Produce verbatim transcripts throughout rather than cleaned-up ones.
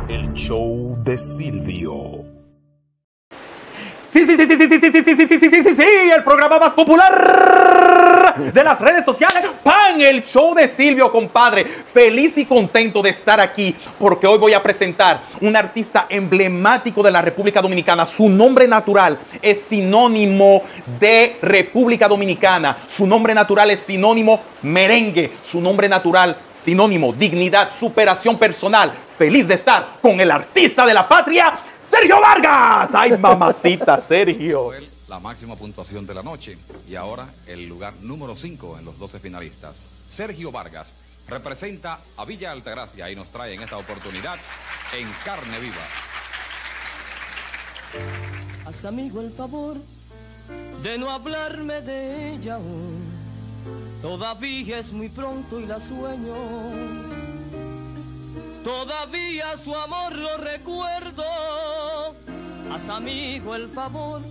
El show de Silvio. Sí, sí, sí, sí, sí, sí, sí, sí, sí, sí, sí, sí, sí, sí, el programa más popular de las redes sociales, ¡Pan! El show de Silvio, compadre. Feliz y contento de estar aquí porque hoy voy a presentar un artista emblemático de la República Dominicana. Su nombre natural es sinónimo de República Dominicana. Su nombre natural es sinónimo merengue. Su nombre natural sinónimo dignidad, superación personal. Feliz de estar con el artista de la patria, Sergio Vargas. Ay, mamacita, Sergio. La máxima puntuación de la noche y ahora el lugar número cinco en los doce finalistas. Sergio Vargas representa a Villa Altagracia y nos trae en esta oportunidad En Carne Viva. Haz, amigo, el favor de no hablarme de ella aún. Todavía es muy pronto y la sueño. Todavía su amor lo recuerdo. Haz, amigo, el favor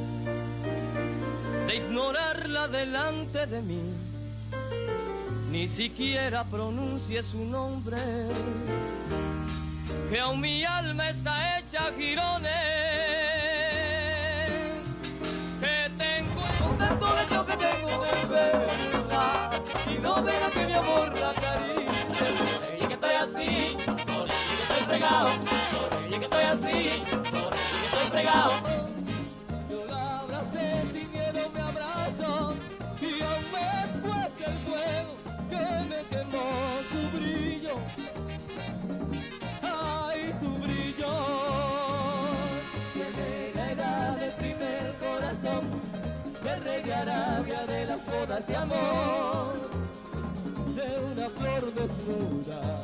de ignorarla delante de mí. Ni siquiera pronuncie su nombre, que aún mi alma está hecha girones. Que tengo contento de yo que tengo de verla y no deja que mi amor la acaricie. Por ella que estoy así, por ella que estoy fregado, por ella que estoy así, por ella que estoy fregado. Yo la abracé sin miedo, me abrazo y aún me fue el fuego que me quemó su brillo. Ay, su brillo. Tiene la edad del primer corazón, de regarabia de las bodas de amor, de una flor desnuda,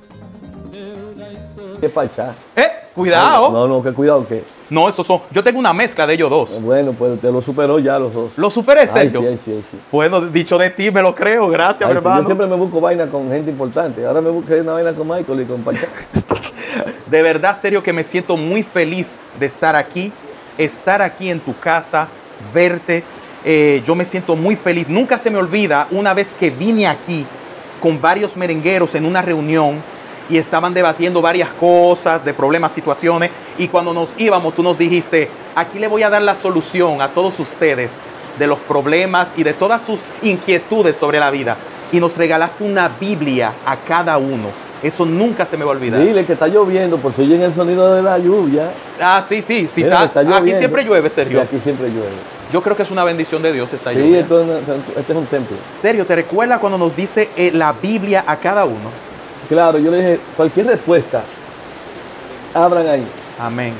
de una historia. ¿Qué pasa? Eh, cuidado. No, no, que cuidado que. No, esos son. Yo tengo una mezcla de ellos dos. Bueno, pues te lo superó ya los dos. ¿Lo superé, Sergio? Ay, sí, sí, sí. Bueno, dicho de ti, me lo creo. Gracias, Ay, sí, hermano. yo siempre me busco vaina con gente importante. Ahora me busqué una vaina con Michael y con Pachá. De verdad, Sergio, que me siento muy feliz de estar aquí, estar aquí en tu casa, verte. Eh, yo me siento muy feliz. Nunca se me olvida una vez que vine aquí con varios merengueros en una reunión y estaban debatiendo varias cosas, de problemas, situaciones, y cuando nos íbamos tú nos dijiste, aquí le voy a dar la solución a todos ustedes de los problemas y de todas sus inquietudes sobre la vida. Y nos regalaste una Biblia a cada uno. Eso nunca se me va a olvidar. Dile que está lloviendo, por si oyen el sonido de la lluvia. Ah, sí, sí. sí Mira, está, está aquí siempre llueve, Sergio. Sí, aquí siempre llueve. Yo creo que es una bendición de Dios esta Sí, lluvia. esto es una- este es un templo. Sergio, ¿te recuerdas cuando nos diste eh, la Biblia a cada uno? Claro, yo le dije, cualquier respuesta, abran ahí. Amén.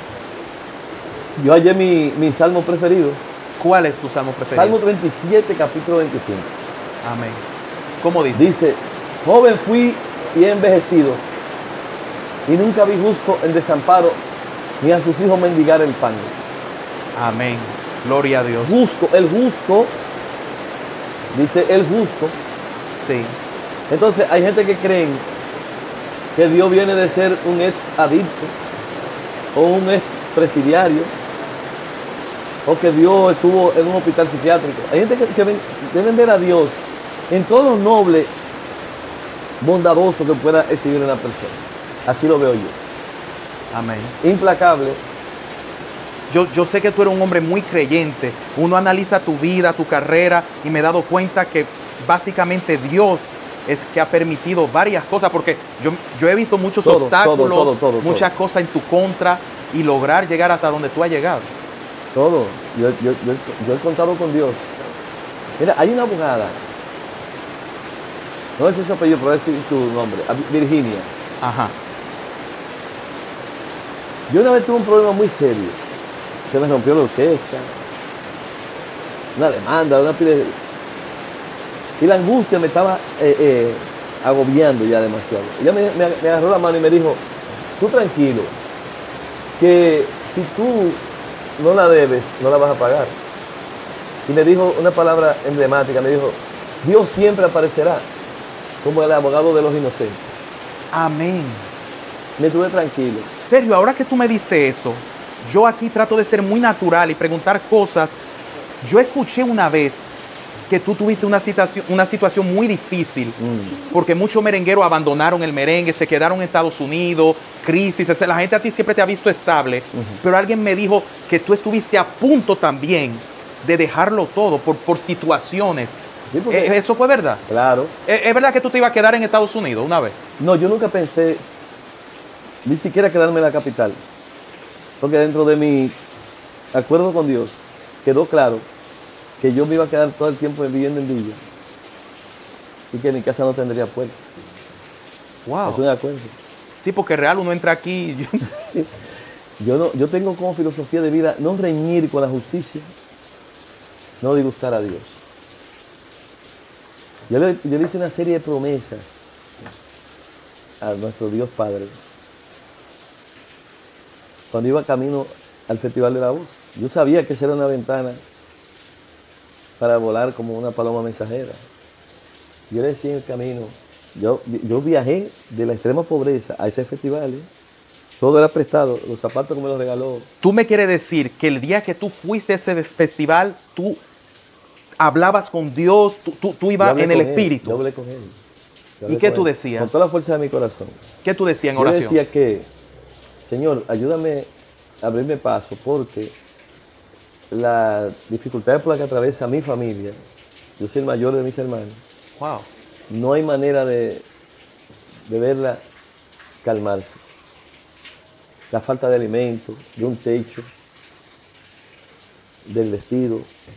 Yo hallé mi, mi salmo preferido. ¿Cuál es tu salmo preferido? Salmo treinta y siete, capítulo veinticinco. Amén. ¿Cómo dice? Dice, joven fui y he envejecido, y nunca vi justo en desamparo, ni a sus hijos mendigar el pan. Amén. Gloria a Dios. Justo, el justo, dice el justo. Sí. Entonces hay gente que creen que Dios viene de ser un ex adicto, o un ex presidiario, o que Dios estuvo en un hospital psiquiátrico. Hay gente que, que ven, deben ver a Dios en todo lo noble, bondadoso que pueda exhibir una persona. Así lo veo yo. Amén. Implacable. Yo, yo sé que tú eres un hombre muy creyente. Uno analiza tu vida, tu carrera, y me he dado cuenta que básicamente Dios es que ha permitido varias cosas, porque yo, yo he visto muchos Todo, obstáculos, todo, todo, todo, muchas todo. cosas en tu contra, y lograr llegar hasta donde tú has llegado. Todo. Yo, yo, yo, yo he contado con Dios. Mira, hay una abogada. No es su apellido, pero es su nombre. Virginia. Ajá. Yo una vez tuve un problema muy serio. Se me rompió la orquesta. Una demanda, una pila de... Y la angustia me estaba eh, eh, agobiando ya demasiado. Ella me, me, me agarró la mano y me dijo, tú tranquilo, que si tú no la debes, no la vas a pagar. Y me dijo una palabra emblemática, me dijo, Dios siempre aparecerá como el abogado de los inocentes. Amén. Me tuve tranquilo. Sergio, ahora que tú me dices eso, yo aquí trato de ser muy natural y preguntar cosas. Yo escuché una vez que tú tuviste una situación, una situación muy difícil, mm. porque muchos merengueros abandonaron el merengue, se quedaron en Estados Unidos crisis, ese- la gente a ti siempre te ha visto estable, pero alguien me dijo que tú estuviste a punto también de dejarlo todo por, por situaciones. Sí, porque- Eh, ¿Eso fue verdad? Claro. ¿Es es verdad que tú te ibas a quedar en Estados Unidos una vez? No, yo nunca pensé ni siquiera quedarme en la capital. Porque dentro de mi acuerdo con Dios quedó claro que yo me iba a quedar todo el tiempo viviendo en Villa y que mi casa no tendría puerta. Wow. Es un acuerdo. Sí, porque real uno entra aquí. yo- Yo, no, yo tengo como filosofía de vida no reñir con la justicia, no disgustar a Dios. Yo le, yo le hice una serie de promesas a nuestro Dios Padre cuando iba camino al Festival de la Voz. Yo sabía que esa era una ventana para volar como una paloma mensajera. Yo le decía en el camino, yo, yo viajé de la extrema pobreza a ese festival, ¿eh? Todo era prestado, los zapatos que me los regaló. Tú me quieres decir que el día que tú fuiste a ese festival, tú hablabas con Dios, tú, tú, tú Yo ibas hablé en el con él, espíritu. Yo hablé con él. Yo ¿Y hablé qué con tú él, decías? Con toda la fuerza de mi corazón. ¿Qué tú decías en Yo oración? decía que, Señor, ayúdame a abrirme paso porque las dificultades por las que atraviesa mi familia, yo soy el mayor de mis hermanos, Wow. no hay manera de, de verla calmarse. La falta de alimento, de un techo, del vestido.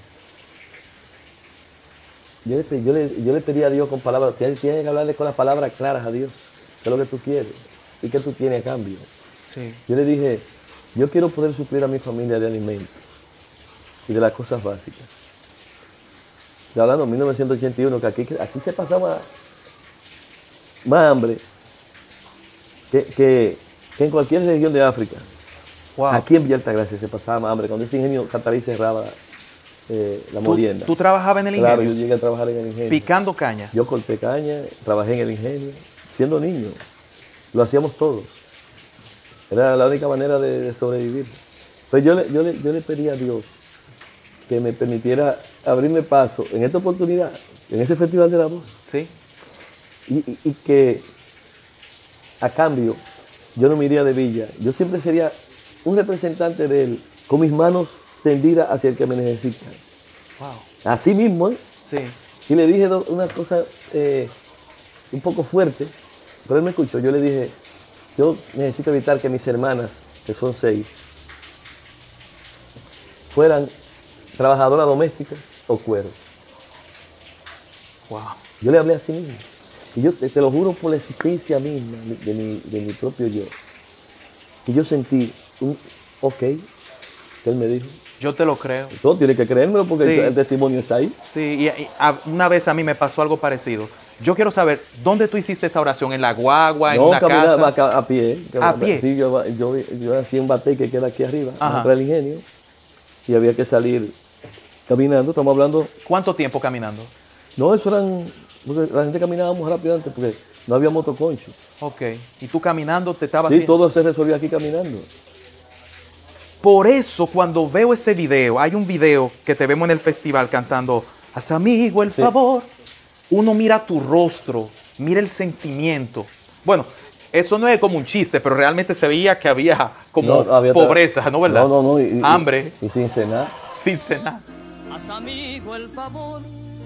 Yo le, pe- yo le- yo le pedí a Dios con palabras, tienes tienes que hablarle con las palabras claras a Dios, qué es lo que tú quieres y qué tú tienes a cambio. Sí. Yo le dije, yo quiero poder suplir a mi familia de alimentos y de las cosas básicas. Estoy hablando de mil novecientos ochenta y uno, que aquí, aquí se pasaba más hambre que, que, que en cualquier región de África. Wow. Aquí en Villa Altagracia se pasaba más hambre. Cuando ese ingenio Catarí cerraba eh, la ¿Tú, molienda. tú trabajabas en el Claro, ingenio, yo llegué a trabajar en el ingenio. picando caña. Yo corté caña, trabajé en el ingenio, siendo niño. Lo hacíamos todos. Era la única manera de, de sobrevivir. Pues yo le, yo, le, yo le pedí a Dios que me permitiera abrirme paso en esta oportunidad, en este Festival de la Voz, Sí. y, y- y que a cambio yo no me iría de Villa. Yo siempre sería un representante de Él, con mis manos tendidas hacia el que me necesita. Wow. Así mismo, ¿eh? Sí. Y le dije do- una cosa eh, un poco fuerte, pero él me escuchó. Yo le dije, yo necesito evitar que mis hermanas, que son seis, fueran trabajadoras domésticas o cueros. Wow. Yo le hablé así mismo. Y yo te, te lo juro por la existencia misma de mi, de mi propio yo. Y yo sentí un ok, que él me dijo. Yo te lo creo. Todo tiene que creérmelo porque Sí. el, el testimonio está ahí. Sí, y, y a- una vez a mí me pasó algo parecido. Yo quiero saber, ¿dónde tú hiciste esa oración? ¿En la guagua? ¿En No, una caminaba casa? a, a pie. ¿A pie? Sí, yo, yo, yo hacía un bate que queda aquí arriba, Ajá. para el ingenio, y había que salir caminando. Estamos hablando, ¿Cuánto tiempo caminando? no, eso eran, porque la gente caminábamos rápido antes porque no había motoconcho. Ok. ¿Y tú caminando te estabas Sí, haciendo? todo se resolvió aquí caminando. Por eso, cuando veo ese video, hay un video que te vemos en el festival cantando Haz amigo el Sí. favor. Uno mira tu rostro, mira el sentimiento. Bueno, eso no es como un chiste, pero realmente se veía que había como No, había- pobreza, ¿no verdad? No, no, no. y- y- Hambre, Y, sin cenar. sin cenar. Haz amigo el favor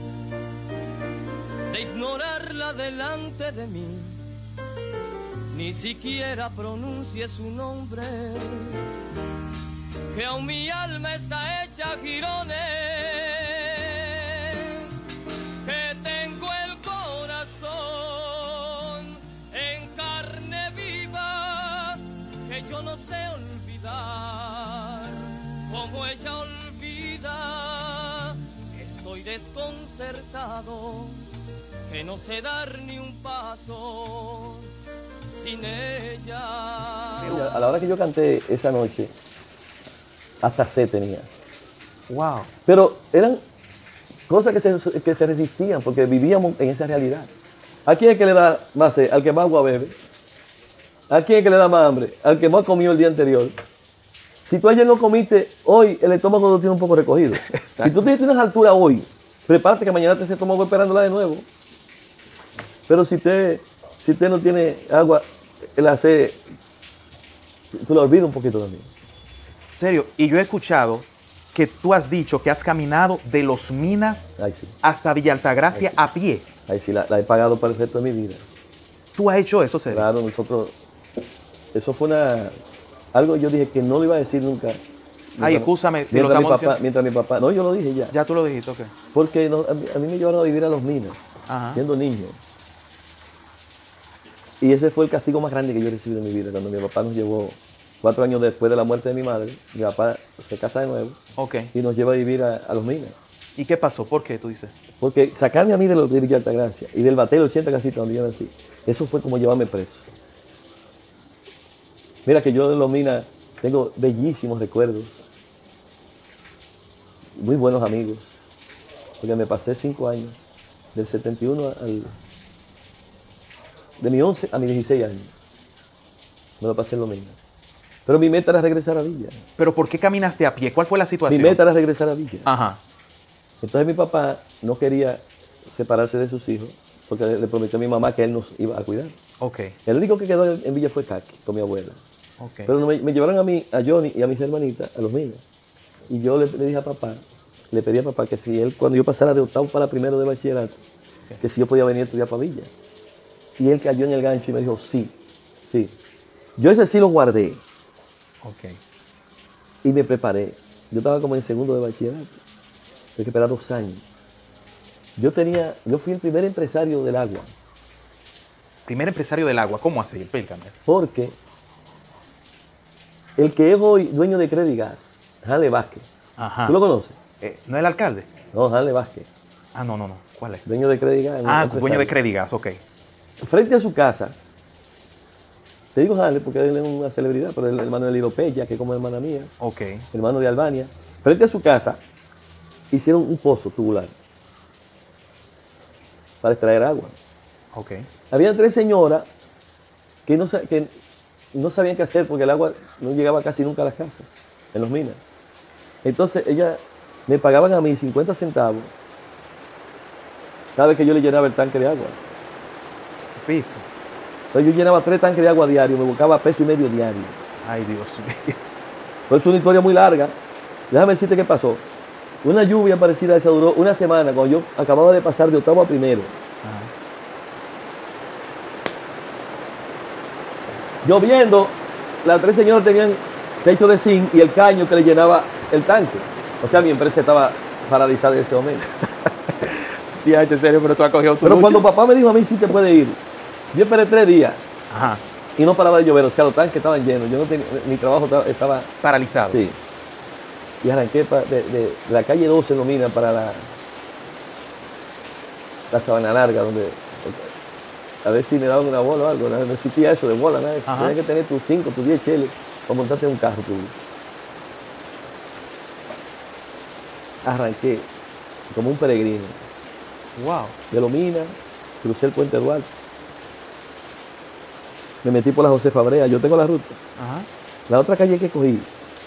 de ignorarla delante de mí, ni siquiera pronuncie su nombre, que aún mi alma está hecha girones, que tengo el corazón en carne viva, que yo no sé olvidar como ella olvida. Estoy desconcertado, que no sé dar ni un paso sin ella. A la hora que yo canté esa noche, hasta sed tenía. Wow. Pero eran cosas que se, que se resistían porque vivíamos en esa realidad. ¿A quién es que le da más sed? Al que más agua bebe. ¿A quién es que le da más hambre? Al que más comió el día anterior. Si tú ayer no comiste, hoy el estómago lo tiene un poco recogido. Exacto. Si tú tienes una altura hoy, prepárate que mañana te ese estómago esperándola de nuevo. Pero si usted, si usted no tiene agua, la sed tú lo olvidas un poquito también. Serio, y yo he escuchado que tú has dicho que has caminado de Los Minas Ay, sí. hasta Villa Altagracia a pie. Ahí sí, la, la he pagado para el resto de mi vida. ¿Tú has hecho eso, serio? Claro, nosotros, eso fue una, algo yo dije que no lo iba a decir nunca. Ay, escúchame, si lo mientras, mi estamos papá, diciendo. mientras mi papá, no, yo lo dije ya. Ya tú lo dijiste, ok. Porque no, a, mí, a mí me llevaron a vivir a Los Minas, Ajá. siendo niño. Y ese fue el castigo más grande que yo recibí en mi vida, cuando mi papá nos llevó, cuatro años después de la muerte de mi madre, mi papá se casa de nuevo Ok. y nos lleva a vivir a, a Los Minas. ¿Y qué pasó? ¿Por qué tú dices? Porque sacarme a mí de, los, de Villa Altagracia y del Batelo ochenta Casita donde yo nací, eso fue como llevarme preso. Mira que yo de Los Minas tengo bellísimos recuerdos, muy buenos amigos, porque me pasé cinco años, del setenta y uno al... de mi once a mis dieciséis años, me lo pasé en Los Minas. Pero mi meta era regresar a Villa. ¿Pero por qué caminaste a pie? ¿Cuál fue la Mi situación? meta era regresar a Villa. Ajá. Entonces mi papá no quería separarse de sus hijos, porque le prometió a mi mamá que él nos iba a cuidar. Ok. El único que quedó en Villa fue Taqui, con mi abuela. Ok. Pero me, me llevaron a mí, a Johnny y a mis hermanitas, a Los Minas. Y yo le, le dije a papá, le pedí a papá que si él, cuando yo pasara de octavo para primero de bachillerato, que si yo podía venir a estudiar para Villa. Y él cayó en el gancho y me dijo, sí, sí. Yo ese sí lo guardé Ok. y me preparé. Yo estaba como en segundo de bachillerato. Tuve que esperar dos años. Yo tenía, yo fui el primer empresario del agua, Primer empresario del agua. ¿Cómo así? Explícame. porque el que es hoy dueño de Credigas, Hanley Vázquez, Ajá. ¿tú lo conoces? Eh, ¿No es el alcalde? No, Hanley Vázquez, Ah, no, no, no. ¿Cuál es? dueño de Credigas. Ah, empresario. dueño de Credigas, ok. Frente a su casa, te digo Hanley porque él es una celebridad, pero el hermano de Lido Peña, que es como hermana mía, Ok. hermano de Albania. Frente a su casa, hicieron un pozo tubular para extraer agua. Ok. Había tres señoras que no, sa- que no sabían qué hacer porque el agua no llegaba casi nunca a las casas, en Los Minas. Entonces ellas me pagaban a mí cincuenta centavos cada vez que yo le llenaba el tanque de agua. Pico. Entonces yo llenaba tres tanques de agua diario, me buscaba peso y medio diario. Ay, Dios mío. Pues es una historia muy larga. Déjame decirte qué pasó. Una lluvia parecida a esa duró una semana cuando yo acababa de pasar de octavo a primero. Ajá. Lloviendo, las tres señoras tenían techo de zinc y el caño que le llenaba el tanque. O sea, mi empresa estaba paralizada en ese momento. Tía, en serio, pero tú has cogido tu Pero lucha. cuando papá me dijo a mí sí te puede ir, yo esperé tres días Ajá. y no paraba de llover. O sea, los tanques estaban llenos. Yo no tenía, mi trabajo estaba, estaba Paralizado. sí. Y arranqué pa- de, de- de la calle doce en Los Minas para la, la Sabana Larga, donde a ver si me daban una bola o algo. No, no existía eso de bola, nada. de eso. Ajá. Tenías que tener tus cinco, tus diez cheles para montarte en un carro público. Arranqué como un peregrino Wow. de Los Minas, crucé el puente Duarte, me metí por la José Fabrea, yo tengo la ruta. Ajá. La otra calle que cogí,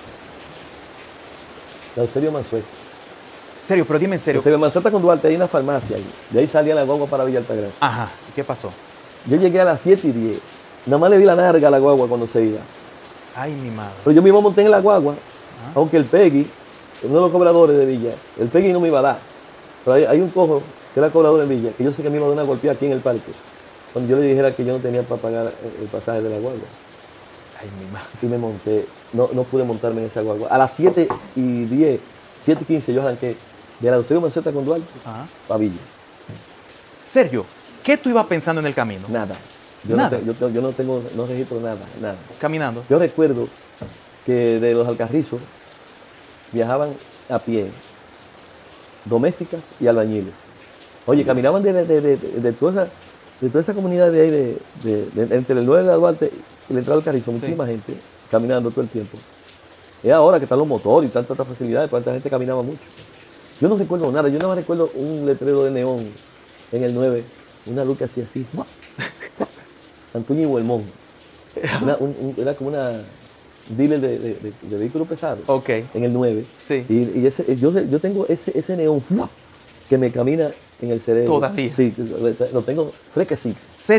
la Eusebio Mansueto. Serio, pero dime en serio. Eusebio Mansueto con Duarte, hay una farmacia ahí. De ahí salía la guagua para Villa Altagracia. Ajá. ¿Y qué pasó? Yo llegué a las siete y diez. Nada más le vi la narga a la guagua cuando se iba. Ay, mi madre. Pero yo mismo monté en la guagua, aunque el Peggy, uno de los cobradores de Villa, el Peggy no me iba a dar. Pero hay, hay un cojo que era cobrador en Villa, que yo sé que me iba a dar una golpeada aquí en el parque. Cuando yo le dijera que yo no tenía para pagar el, el pasaje de la guagua. Ay, mi madre. Y me monté, no, no pude montarme en esa guagua. A las siete y diez, siete y quince yo arranqué de la Eusebio Mansueto con Duarte Ajá. a Villa. Sergio, ¿qué tú ibas pensando en el camino? Nada. Yo, Nada. No, te- yo, te- yo no tengo, no registro nada, nada. Caminando. Yo recuerdo que de los Alcarrizos viajaban a pie, domésticas y albañiles. Oye, caminaban de, de, de, de, de toda, esa, de toda esa comunidad de ahí, de, de, de- entre el nueve de Duarte y la entrada del Carrizo, Sí. muchísima gente caminando todo el tiempo. Es ahora que están los motores y tantas otras facilidades, pero antes la gente caminaba mucho. Yo no recuerdo nada, yo nada más recuerdo un letrero de neón en el nueve, una luz que hacía así, Antonio y Huelmón. Una- un- un- era como una dealer de, de, de- de vehículos pesados Ok. en el nueve. Sí. Y, y ese, yo, yo tengo ese, ese neón que me camina en el cerebro. Todavía. Sí, lo tengo fresquecito. Sergio,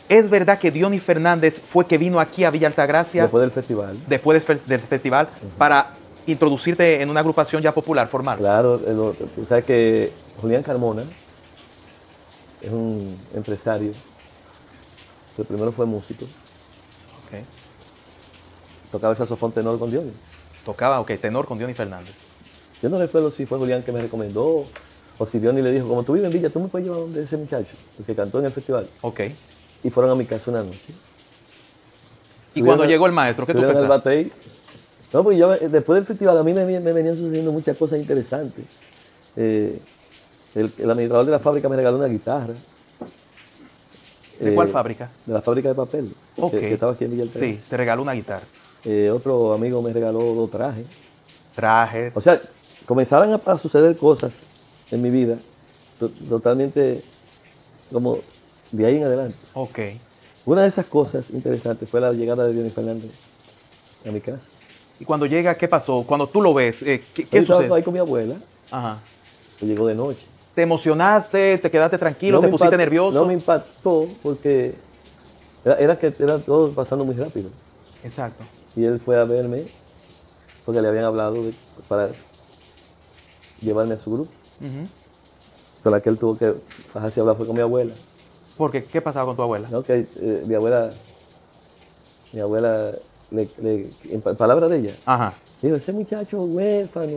¿Es verdad que Dionis Fernández fue que vino aquí a Villa Altagracia Después del festival. después del, fe- del festival uh-huh. para introducirte en una agrupación ya popular, formal? Claro, eh, lo- tú sabes que Julián Carmona es un empresario, que primero fue músico, Okay. tocaba el saxofón tenor con Dionis. Tocaba, ok, tenor con Dionis Fernández. Yo no recuerdo si fue Julián que me recomendó o si Dionis le dijo, como tú vives en Villa, tú me puedes llevar donde ese muchacho, el que cantó en el festival. Ok. Y fueron a mi casa una noche. Y cuando llegó el maestro, ¿qué tú Estuvieron en el pensaste? batey. No, pues yo, eh, después del festival a mí me, me venían sucediendo muchas cosas interesantes. Eh, el, el administrador de la fábrica me regaló una guitarra. ¿De Eh, cuál fábrica? De la fábrica de papel, Ok. que, que estaba aquí en Villa Altagracia. Sí, te regaló una guitarra. Eh, otro amigo me regaló dos trajes. Trajes. O sea, comenzaron a, a suceder cosas en mi vida to- totalmente como de ahí en adelante. ok. Una de esas cosas interesantes fue la llegada de Dionis Fernández a mi casa. Y cuando llega, ¿qué pasó? Cuando tú lo ves, eh, ¿qué, Yo qué estaba sucede? ahí con mi abuela, Ajá. que llegó de noche. ¿Te emocionaste? ¿Te quedaste tranquilo? No ¿Te me pusiste impactó- nervioso? No me impactó porque era, era que era todo pasando muy rápido. Exacto. Y él fue a verme porque le habían hablado de- para llevarme a su grupo. Ujú. Con la que él tuvo que bajarse a hablar fue con mi abuela. Porque, ¿qué pasaba con tu abuela? ¿No? Que eh, mi abuela, mi abuela, le, le- en pa- palabras de ella, Ajá. dijo, ese muchacho huérfano,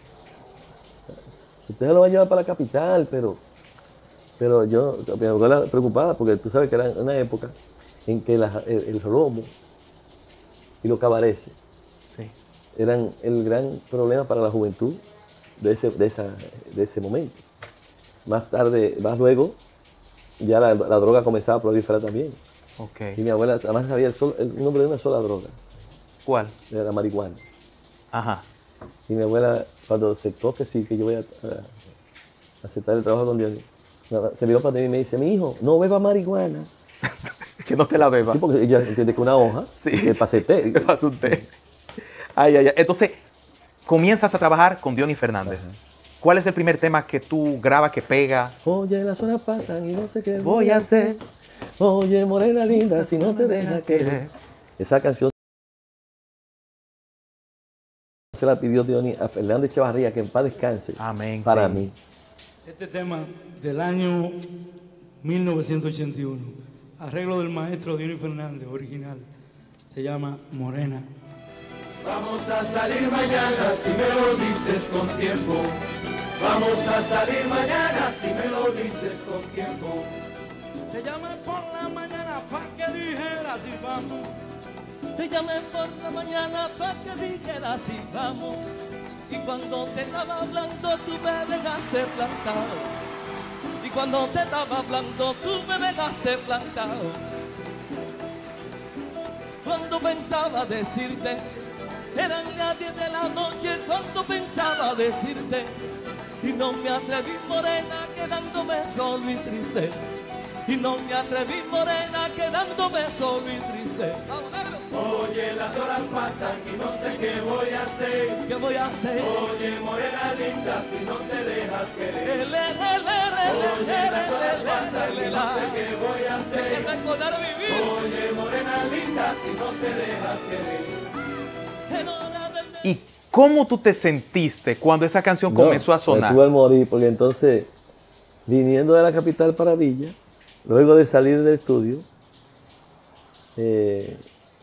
usted se lo va a llevar para la capital, pero, pero yo, mi abuela preocupada, porque tú sabes que era una época en que la- el, el romo y los cabarets Sí. eran el gran problema para la juventud de ese, de esa, de ese momento. Más tarde, más luego, ya la, la droga comenzaba a proliferar también. Ok. Y mi abuela además sabía el, sol- el nombre de una sola droga, ¿Cuál? de la marihuana. Ajá. Y mi abuela, cuando aceptó que sí, que yo voy a, a aceptar el trabajo con Dios, se miró para mí y me dice, mi hijo, no beba marihuana. Que no te la beba. Sí, porque ella entiende que una hoja, Sí. que pase té. ¿Qué pasó usted? Ay, ay, ay. Entonces, comienzas a trabajar con Dionis Fernández. ¿Cuál es el primer tema que tú grabas, que pega? Oye, las horas pasan y no sé qué Voy a hacer. Oye, morena linda, si no te deja querer. Esa canción se la pidió Dionis a Fernando Echevarría, que en paz descanse. Amén, Para sí. mí. Este tema del año mil novecientos ochenta y uno, arreglo del maestro Dionis Fernández, original, se llama Morena. Vamos a salir mañana si me lo dices con tiempo. Vamos a salir mañana si me lo dices con tiempo. Te llamé por la mañana para que dijeras y vamos. Te llamé por la mañana para que dijeras y vamos. Y cuando te estaba hablando tú me dejaste plantado. Y cuando te estaba hablando tú me dejaste plantado. Cuando pensaba decirte, eran las diez de la noche cuando pensaba decirte. Y no me atreví, morena, quedándome solo y triste. Y no me atreví, morena, quedándome solo y triste. Oye, las horas pasan y no sé qué voy a hacer. ¿Qué voy a hacer? Oye, morena linda, si no te dejas querer. Le, le, le, le, le, Oye, las horas le, pasan le, y le, no sé le, qué voy a Hay que hacer. recordar vivir. Oye, morena linda, si no te dejas querer. En hora del- ¿Y cómo tú te sentiste cuando esa canción No, comenzó a me sonar? tuve al morir, porque entonces, viniendo de la capital para Villa, luego de salir del estudio, eh,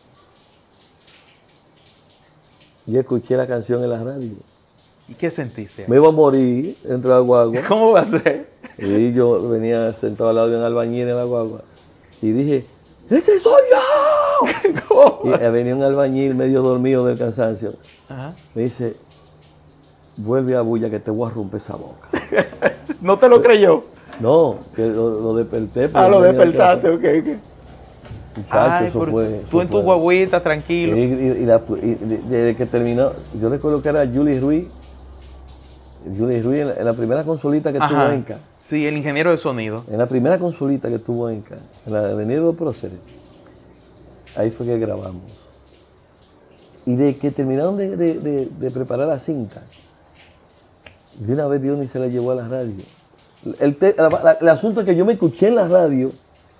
yo escuché la canción en la radio. ¿Y qué sentiste? Me iba a morir dentro de la guagua. ¿Cómo va a ser? Y yo venía sentado al lado de un albañil en la guagua. Y dije, ¡ese soy yo! ¿Cómo? Y eh, venía un albañil medio dormido del cansancio. Ajá. Me dice, vuelve a Bulla que te voy a romper esa boca. ¿No te lo creyó? No, que lo, lo desperté. Ah, porque lo venía despertaste, al ok, ok. casa. Muchacho, Ay, eso pero fue, tú eso en tu fue. guaguita, Y, tranquilo. y- y la- y de- desde que terminó, yo recuerdo que era Julie Ruiz. Julie Ruiz en la, en la primera consolita que tuvo Ajá. Enca. Sí, el ingeniero de sonido. En la primera consolita que tuvo Enca, en la avenida de los Próceres. Ahí fue que grabamos. Y de que terminaron de, de- de- de preparar la cinta, de una vez Dionis se la llevó a la radio. El, te- la- la- el asunto es que yo me escuché en la radio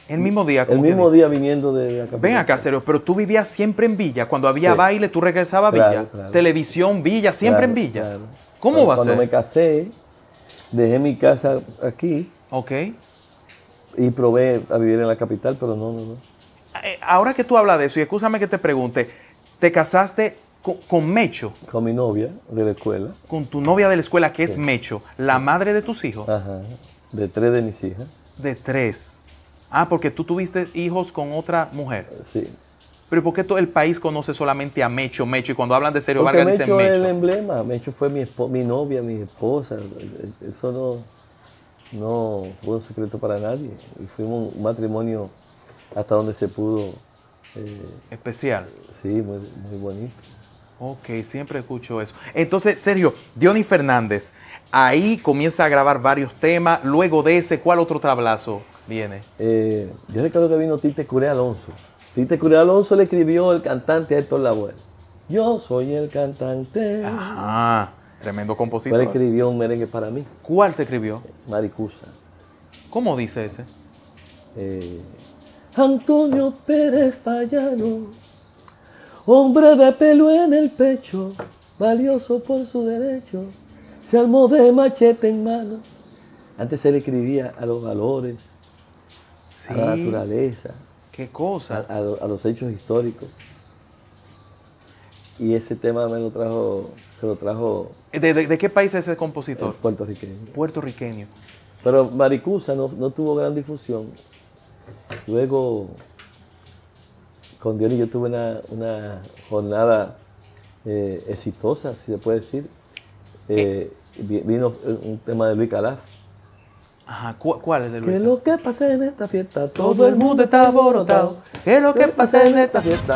El mismo día. El como mismo quien día viniendo de la dice. Ven acá, Sergio, pero tú vivías siempre en Villa. Cuando había Sí. baile, tú regresabas a Claro, Villa. claro. Televisión, Villa, siempre Claro, en Villa. claro. ¿Cómo Cuando- va a Cuando ser? me casé, dejé mi casa aquí Ok. y probé a vivir en la capital, pero no, no, no. Eh, Ahora que tú hablas de eso, y escúchame que te pregunte, ¿te casaste con, con Mecho? Con mi novia de la escuela, Con tu novia de la escuela, que es Mecho, la madre de tus hijos. ajá, de tres de mis hijas, De tres. Ah, porque tú tuviste hijos con otra mujer. sí. Pero ¿y por qué todo el país conoce solamente a Mecho, Mecho? Y cuando hablan de Sergio Porque Vargas dicen Mecho es el Mecho. emblema, Mecho fue mi, espo- mi novia, mi esposa, eso no, no fue un secreto para nadie. Y fuimos un matrimonio hasta donde se pudo, eh, Especial. sí, muy, muy bonito. Ok, siempre escucho eso. Entonces, Sergio, Diony Fernández, ahí comienza a grabar varios temas. Luego de ese, ¿cuál otro tablazo viene? Eh, yo recuerdo que vino Tite Curé Alonso. Tite Curé Alonso le escribió el cantante a Héctor Lavoe. Yo soy el cantante. Ah, tremendo Él compositor. escribió un merengue para mí, ¿Cuál te escribió? Maricusa. ¿Cómo dice ese? Eh, Antonio Pérez Payano, hombre de pelo en el pecho, valioso por su derecho, se armó de machete en mano. Antes se le escribía a los valores, Sí. a la naturaleza, ¿Qué a, cosa? a lo- a los hechos históricos. Y ese tema me lo trajo, se lo trajo ¿De, de- de qué país es ese el compositor? puertorriqueño. Puertorriqueño. Pero Maricusa no, no tuvo gran difusión. Luego, con Diony yo tuve una, una jornada eh, exitosa, si se puede decir. Eh, vi- vino un tema de Luis Calaf. Ajá, ¿cu- ¿cuál es el Que lo que pasa en esta fiesta, Todo el mundo está alborotado. ¿Qué es lo que pasa en esta fiesta?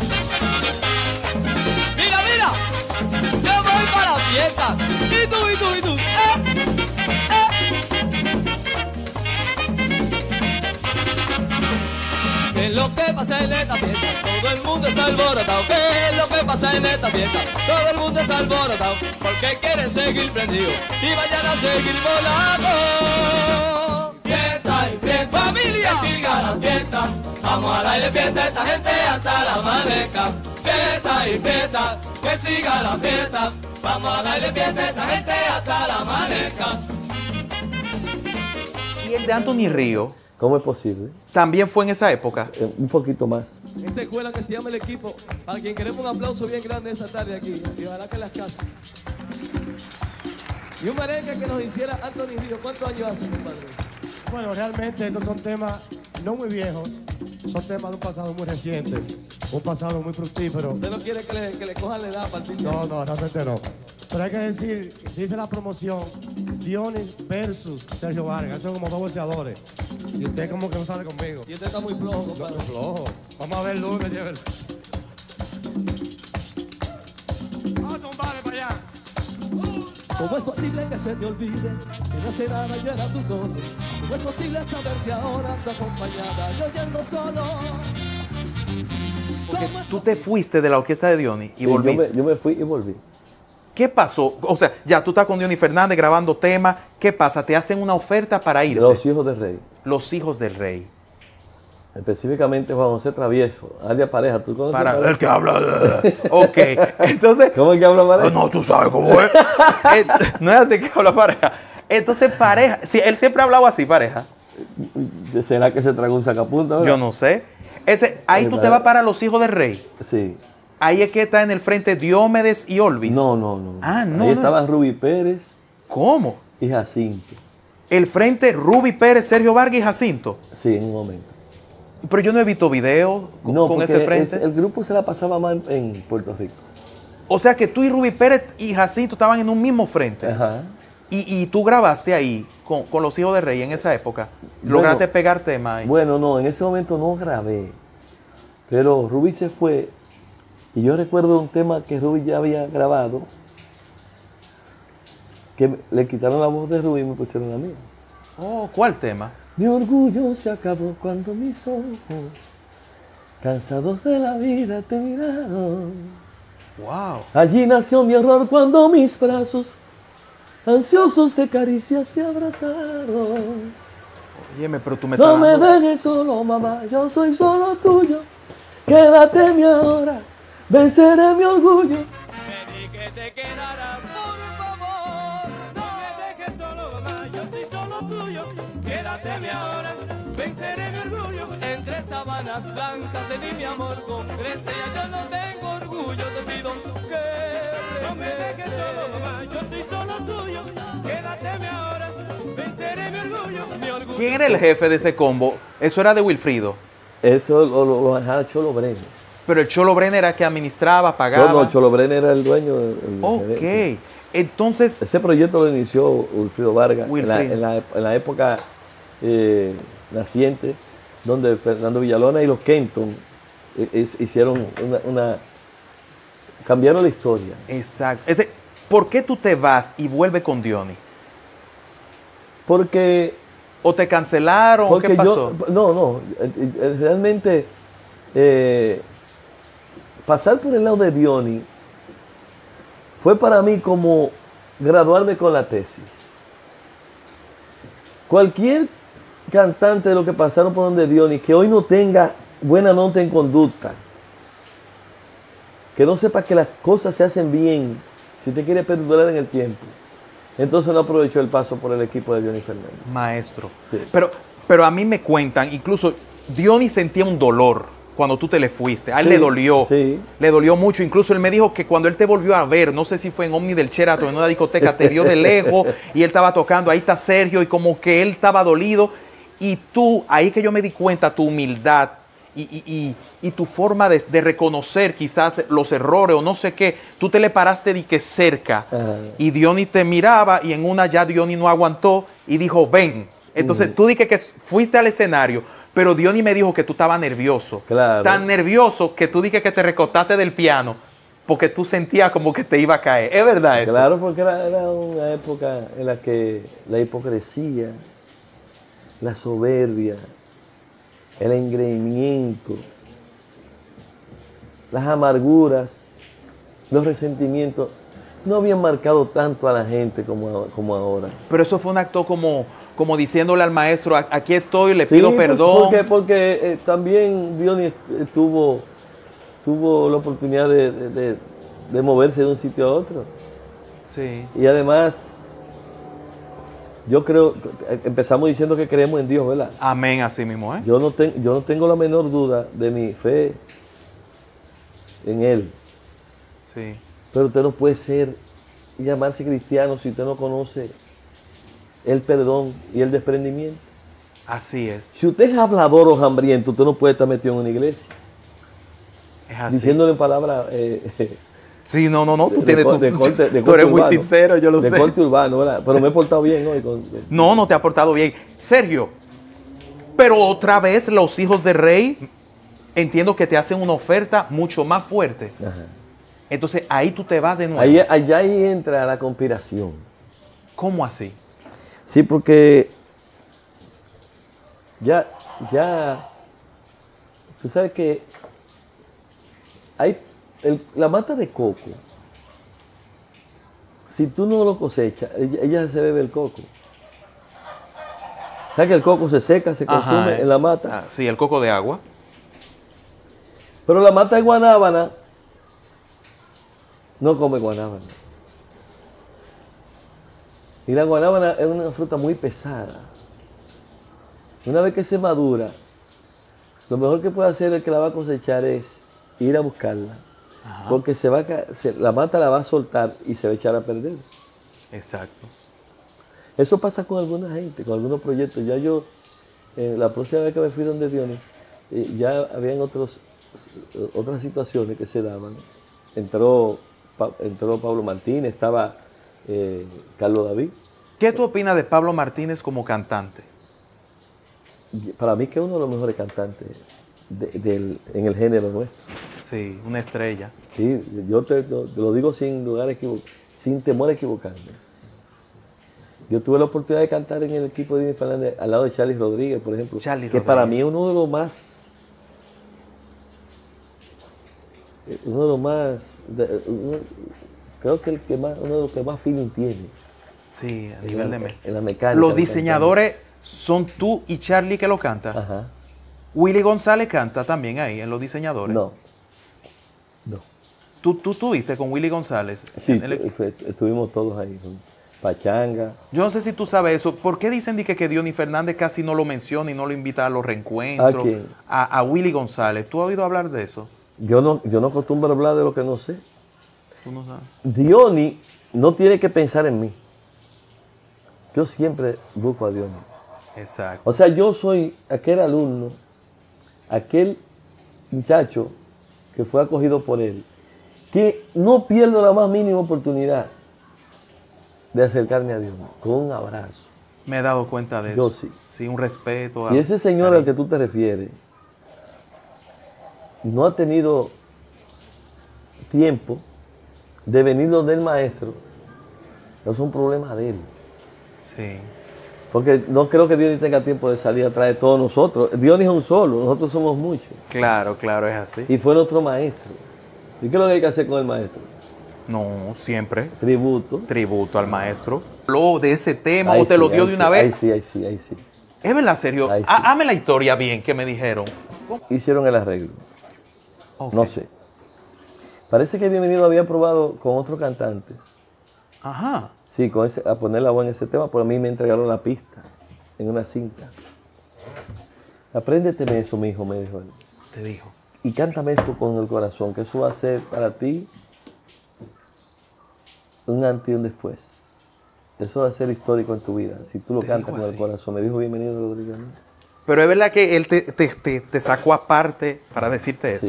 Mira, mira, yo voy para la fiesta. Y tú, y tú, y tú. Eh, eh. ¿Qué es lo que pasa en esta fiesta? Todo el mundo está alborotado. ¿Qué es lo que pasa en esta fiesta? Todo el mundo está alborotado. Porque quieren seguir prendidos y vayan a seguir volando. Fiesta y fiesta, familia. Que siga la fiesta. Vamos al baile fiesta esta gente hasta la amanezca. Fiesta y fiesta, que siga la fiesta. Vamos a darle fiesta esta gente hasta la amanezca. Y el de Anthony Río ¿Cómo es posible? también fue en esa época. Eh, un poquito más. Esta escuela que se llama El Equipo, para quien queremos un aplauso bien grande esta tarde aquí, y ojalá que las casas. Y un merengue que nos hiciera Anthony Río. ¿Cuántos años hace, compadre? Bueno, realmente estos son temas no muy viejos, son temas de un pasado muy reciente, un pasado muy fructífero. ¿Usted no quiere que le, que le cojan la edad a partir de No, no, realmente no. Pero hay que decir, dice la promoción, Diony versus Sergio Vargas, son como dos boxeadores. Y usted como que no sale conmigo. Y este está muy flojo, No, compadre. no, flojo. Vamos a ver lunes, llévelo. Vamos a un vale para allá. ¿Cómo es posible que se te olvide que no hace nada yo era tu novio? ¿Cómo es posible saber que ahora está acompañada yo yendo solo? Porque tú te fuiste de la orquesta de Diony y Sí, yo, volviste. me, yo me fui y volví. ¿Qué pasó? O sea, ya tú estás con Diony Fernández grabando temas. ¿Qué pasa? Te hacen una oferta para irte. Los hijos del rey. Los hijos del rey. Específicamente Juan José Travieso, alias Pareja. ¿Tú conoces Para Pareja? el que habla. Ok. Entonces. ¿Cómo es que habla Pareja? No, tú sabes cómo es. Eh, no es así que habla pareja. Entonces, pareja. Sí, él siempre ha hablado así, pareja. ¿Será que se tragó un sacapunta? Yo no sé. Ese, ahí Sí, tú te para- vas para los hijos del rey. Sí. Ahí es que está en el frente Diomedes y Olvis. No, no, no. Ah, no, Ahí no. estaban Rubí Pérez ¿Cómo? y Jacinto. El frente Ruby Pérez, Sergio Vargas y Jacinto. Sí, en un momento. Pero yo no he visto videos con, No, con porque ese frente. es- el grupo se la pasaba más en, en Puerto Rico. O sea que tú y Ruby Pérez y Jacinto estaban en un mismo frente. Ajá. Y, y tú grabaste ahí con, con los hijos del rey en esa época. Lograste Bueno, pegar temas ahí. Bueno, no, en ese momento no grabé. Pero Rubí se fue. Y yo recuerdo un tema que Rubí ya había grabado. Que me- le quitaron la voz de Rubí y me pusieron la mía. Oh, ¿cuál tema? Mi orgullo se acabó cuando mis ojos, cansados de la vida, te miraron. Wow. Allí nació mi error cuando mis brazos, ansiosos de caricias, te abrazaron. Óyeme, pero tú me estás No me dando... dejes solo, mamá, yo soy solo tuyo. Quédate mi ahora, venceré mi orgullo. Pedí que te quedaras, por favor. No me dejes solo, mamá, yo soy solo tuyo. Quédate ahora, venceré mi orgullo. Entre sábanas blancas te di mi amor con creces. Yo no tengo orgullo, te pido que no me dejes solo, mamá, yo soy solo tuyo. Quédate ahora, venceré mi orgullo. Mi orgullo. ¿Quién era el jefe de ese combo? Eso era de Wilfrido. Eso lo, lo, lo manejaba Cholo Brenner. Pero el Cholo Brenner era que administraba, pagaba. No, no, Cholo Brenner era el dueño. El, el Ok. gerente. Entonces, Ese proyecto lo inició Wilfrido Vargas en la, Wilfrido. en la- en la época eh, naciente, donde Fernando Villalona y los Kenton eh, es- hicieron una, una- cambiaron la historia. exacto. Ese, ¿por qué tú te vas y vuelves con Diony? Porque, ¿O te cancelaron? ¿O porque qué pasó? yo, no, no, eh, eh, realmente eh, pasar por el lado de Diony fue para mí como graduarme con la tesis. Cualquier cantante de lo que pasaron por donde Diony, que hoy no tenga buena nota en conducta, que no sepa que las cosas se hacen bien, si usted quiere perdurar en el tiempo, entonces no aprovechó el paso por el equipo de Diony Fernández. Maestro. Sí. Pero, pero a mí me cuentan, incluso Diony sentía un dolor cuando tú te le fuiste. A él Sí, le dolió. sí. Le dolió mucho. Incluso él me dijo que cuando él te volvió a ver, no sé si fue en Omni del Sheraton, en una discoteca, te vio de lejos y él estaba tocando. Ahí está Sergio y como que él estaba dolido. Y tú, ahí que yo me di cuenta, tu humildad y, y- y- y tu forma de, de reconocer quizás los errores o no sé qué, tú te le paraste de que cerca Ajá. y Diony te miraba y en una ya Diony no aguantó y dijo, ven. Entonces tú dije que fuiste al escenario, pero Diony me dijo que tú estabas nervioso. Claro. Tan nervioso que tú dije que te recostaste del piano porque tú sentías como que te iba a caer. ¿Es verdad eso? Claro, porque era, era una época en la que la hipocresía, la soberbia, el engreimiento, las amarguras, los resentimientos, no habían marcado tanto a la gente como, como ahora. Pero eso fue un acto como, como diciéndole al maestro, "A- aquí estoy, le Sí, pido por- perdón. Porque, porque eh, también Diony eh, tuvo, tuvo la oportunidad de, de- de- de moverse de un sitio a otro. Sí. Y además, yo creo, empezamos diciendo que creemos en Dios, ¿verdad? Amén, así mismo, ¿eh? Yo no, ten- yo no tengo la menor duda de mi fe en Él. Sí. Pero usted no puede ser y llamarse cristiano si usted no conoce el perdón y el desprendimiento. Así es. Si usted es hablador o hambriento, usted no puede estar metido en una iglesia. Es así. Diciéndole en palabras eh, Sí, no, no, no. Tú, de- tienes de- tu- de corte- de tú corte eres muy urbano. sincero, yo lo de sé. corte urbano, ¿verdad? Pero me he portado bien hoy. Con, No, no te ha portado bien. Sergio, pero otra vez los hijos de Rey, entiendo que te hacen una oferta mucho más fuerte. Ajá. Entonces ahí tú te vas de nuevo. Ahí, allá ahí entra la conspiración. ¿Cómo así? Sí, porque ya, ya, tú sabes que hay el- la mata de coco. Si tú no lo cosechas, ella, ella se bebe el coco. ¿Sabes que el coco se seca, se consume Ajá, eh. en la mata? Ah, sí, el coco de agua. Pero la mata de guanábana no come guanábana. Y la guanábana es una fruta muy pesada. Una vez que se madura, lo mejor que puede hacer el que la va a cosechar es ir a buscarla. Porque se va a ca- se- la mata la va a soltar y se va a echar a perder. Exacto. Eso pasa con alguna gente, con algunos proyectos. Ya yo, eh, la próxima vez que me fui donde Diony, eh, ya habían otros, otras situaciones que se daban. Entró, Pa- entró Pablo Martínez, estaba eh, Carlos David. ¿Qué tú opinas de Pablo Martínez como cantante? Y para mí que es uno de los mejores cantantes de- del- en el género nuestro. Sí, una estrella. Sí, yo te, lo te lo digo sin lugar a equivo- sin temor a equivocarme. Yo tuve la oportunidad de cantar en el equipo de Diony Fernández al lado de Charlie Rodríguez, por ejemplo, Charlie que para Rodríguez. mí es uno de los más, eh, uno de los más, de- uno- creo que el que más, uno de los que más feeling tiene Sí, a en nivel la, de me- en la mecánica. Los de diseñadores Son tú y Charlie que lo cantan. Ajá. Willy González canta también ahí, en los diseñadores. No. No. ¿Tú, tú estuviste con Willy González? Sí, En el- fue- estuvimos todos ahí. con Pachanga. Yo no sé si tú sabes eso. ¿Por qué dicen de que, que Dionis Fernández casi no lo menciona y no lo invita a los reencuentros? ¿A quién? A, a Willy González. ¿Tú has oído hablar de eso? Yo no, yo no acostumbro a hablar de lo que no sé. Tú no sabes. Dionis no tiene que pensar en mí. Yo siempre busco a Dionis. Exacto. O sea, yo soy aquel alumno, aquel muchacho que fue acogido por él, que no pierdo la más mínima oportunidad de acercarme a Dios con un abrazo. Me he dado cuenta de Yo eso. sí. Sí, un respeto. Si a- ese señor a- al que tú te refieres no ha tenido tiempo de venir donde el maestro, no es un problema de él. Sí. Porque no creo que Dionis tenga tiempo de salir atrás de todos nosotros. Dionis es un solo, nosotros somos muchos. Claro, claro, es así. Y fue nuestro maestro. ¿Y qué es lo que hay que hacer con el maestro? No, siempre. Tributo. Tributo al maestro. ¿Habló de ese tema Ahí o te sí, lo dio ahí de sí, una vez? Ahí sí, ahí sí, ahí sí. Es verdad, Sergio. Ahí sí. Há- Hazme la historia bien que me dijeron. Hicieron el arreglo. Ok. No sé. Parece que Bienvenido había probado con otros cantantes. Ajá. Sí, con ese, a poner la voz en ese tema, pero a mí me entregaron la pista en una cinta. Apréndeteme eso, mi hijo, me dijo él. Te dijo. Y cántame eso con el corazón, que eso va a ser para ti un antes y un después. Eso va a ser histórico en tu vida, si tú lo Te cantas dijo con el así. corazón. Me dijo Bienvenido Rodríguez. ¿No? Pero es verdad que él te, te, te, te sacó aparte para decirte eso. Sí.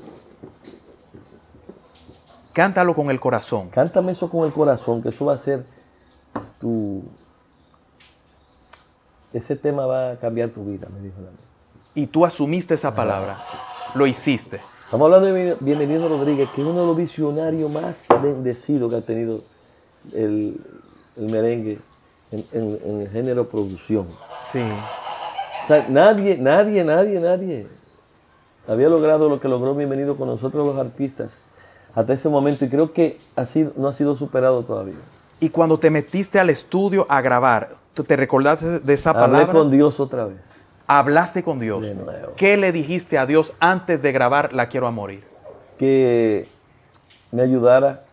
Cántalo con el corazón. Cántame eso con el corazón, que eso va a ser tu... Ese tema va a cambiar tu vida, me dijo la mía. Y tú asumiste esa palabra. Lo hiciste. Estamos hablando de Bienvenido Rodríguez, que es uno de los visionarios más bendecidos que ha tenido el, el merengue en, en- en el género producción. Sí. O sea, nadie, nadie, nadie, nadie había logrado lo que logró Bienvenido con nosotros los artistas hasta ese momento, y creo que ha sido, no ha sido superado todavía. Y cuando te metiste al estudio a grabar, ¿tú te recordaste de esa Hablé palabra? con Dios otra vez. Hablaste con Dios. De nuevo. ¿Qué le dijiste a Dios antes de grabar La Quiero a Morir? Que me ayudara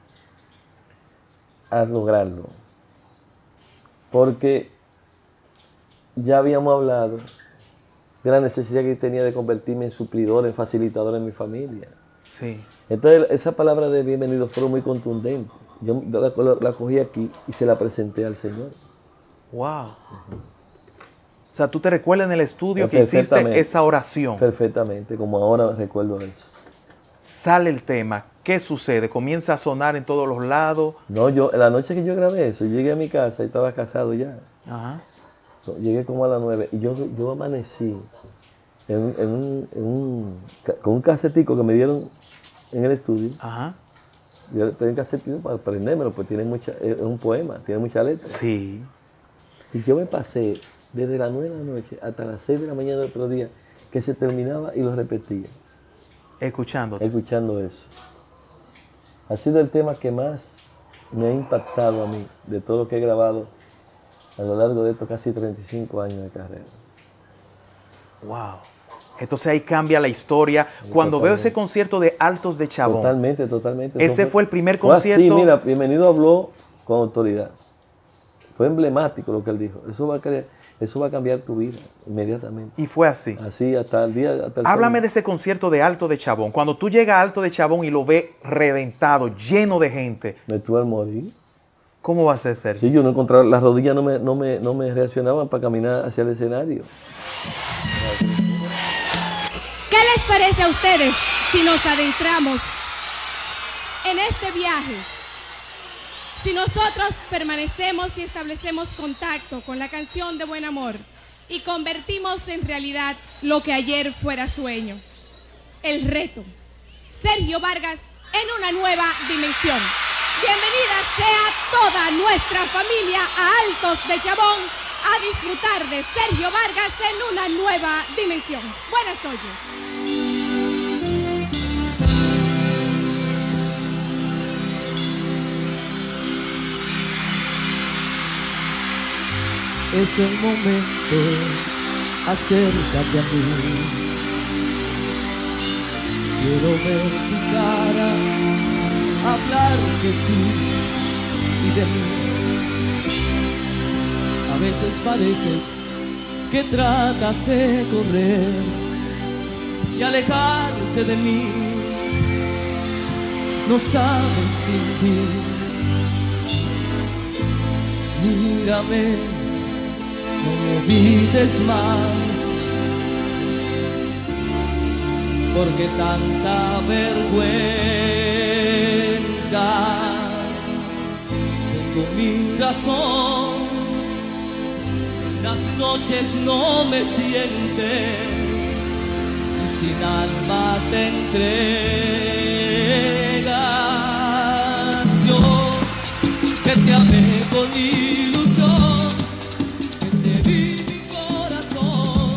a lograrlo. Porque ya habíamos hablado de la necesidad que tenía de convertirme en suplidor, en facilitador en mi familia. Sí. Entonces esa palabra de bienvenido fue muy contundente. Yo la, la- la cogí aquí y se la presenté al Señor. Wow. O sea, tú te recuerdas en el estudio que hiciste Perfectamente. esa oración. Perfectamente, como ahora recuerdo eso. Sale el tema. ¿Qué sucede? Comienza a sonar en todos los lados. No, yo, la noche que yo grabé eso, llegué a mi casa y estaba casado ya. Ajá. No, llegué como a las nueve y yo, yo amanecí en, en un, en un ca- con un casetico que me dieron en el estudio. Ajá. Yo tenía un casetico para aprendérmelo, pues tiene mucha, es un poema, tiene mucha letra. Sí. Y yo me pasé desde las nueve de la noche hasta las seis de la mañana del otro día, que se terminaba y lo repetía, Escuchándote. escuchando eso. Ha sido el tema que más me ha impactado a mí, de todo lo que he grabado a lo largo de estos casi treinta y cinco años de carrera. Wow. Entonces ahí cambia la historia. Cuando veo ese concierto de Altos de Chabón. Totalmente, totalmente. Ese Eso fue el primer fue así, concierto. mira, Bienvenido habló con autoridad. Fue emblemático lo que él dijo. Eso va a, crear, eso va a cambiar tu vida inmediatamente. Y fue así. Así hasta el día. Hasta el Háblame de fin. ese concierto de Alto de Chabón. Cuando tú llegas a Alto de Chabón y lo ves reventado, lleno de gente, Me tuve al morir. ¿cómo va a ser, Sergio? Sí, yo no encontraba, las rodillas no me, no, me, no me reaccionaban para caminar hacia el escenario. ¿Qué les parece a ustedes si nos adentramos en este viaje? Si nosotros permanecemos y establecemos contacto con la canción de Buen Amor y convertimos en realidad lo que ayer fuera sueño. El reto. Sergio Vargas en una nueva dimensión. Bienvenida sea toda nuestra familia a Altos de Chabón a disfrutar de Sergio Vargas en una nueva dimensión. Buenas noches. es el momento, acércate a mí. Quiero ver tu cara, hablar de ti y de mí. A veces pareces que tratas de correr y alejarte de mí. No sabes fingir. Mírame, no me evites más, porque tanta vergüenza. Tengo mi razón, las noches no me sientes y sin alma te entregas. Yo que te amé con ilusión, que te di mi corazón.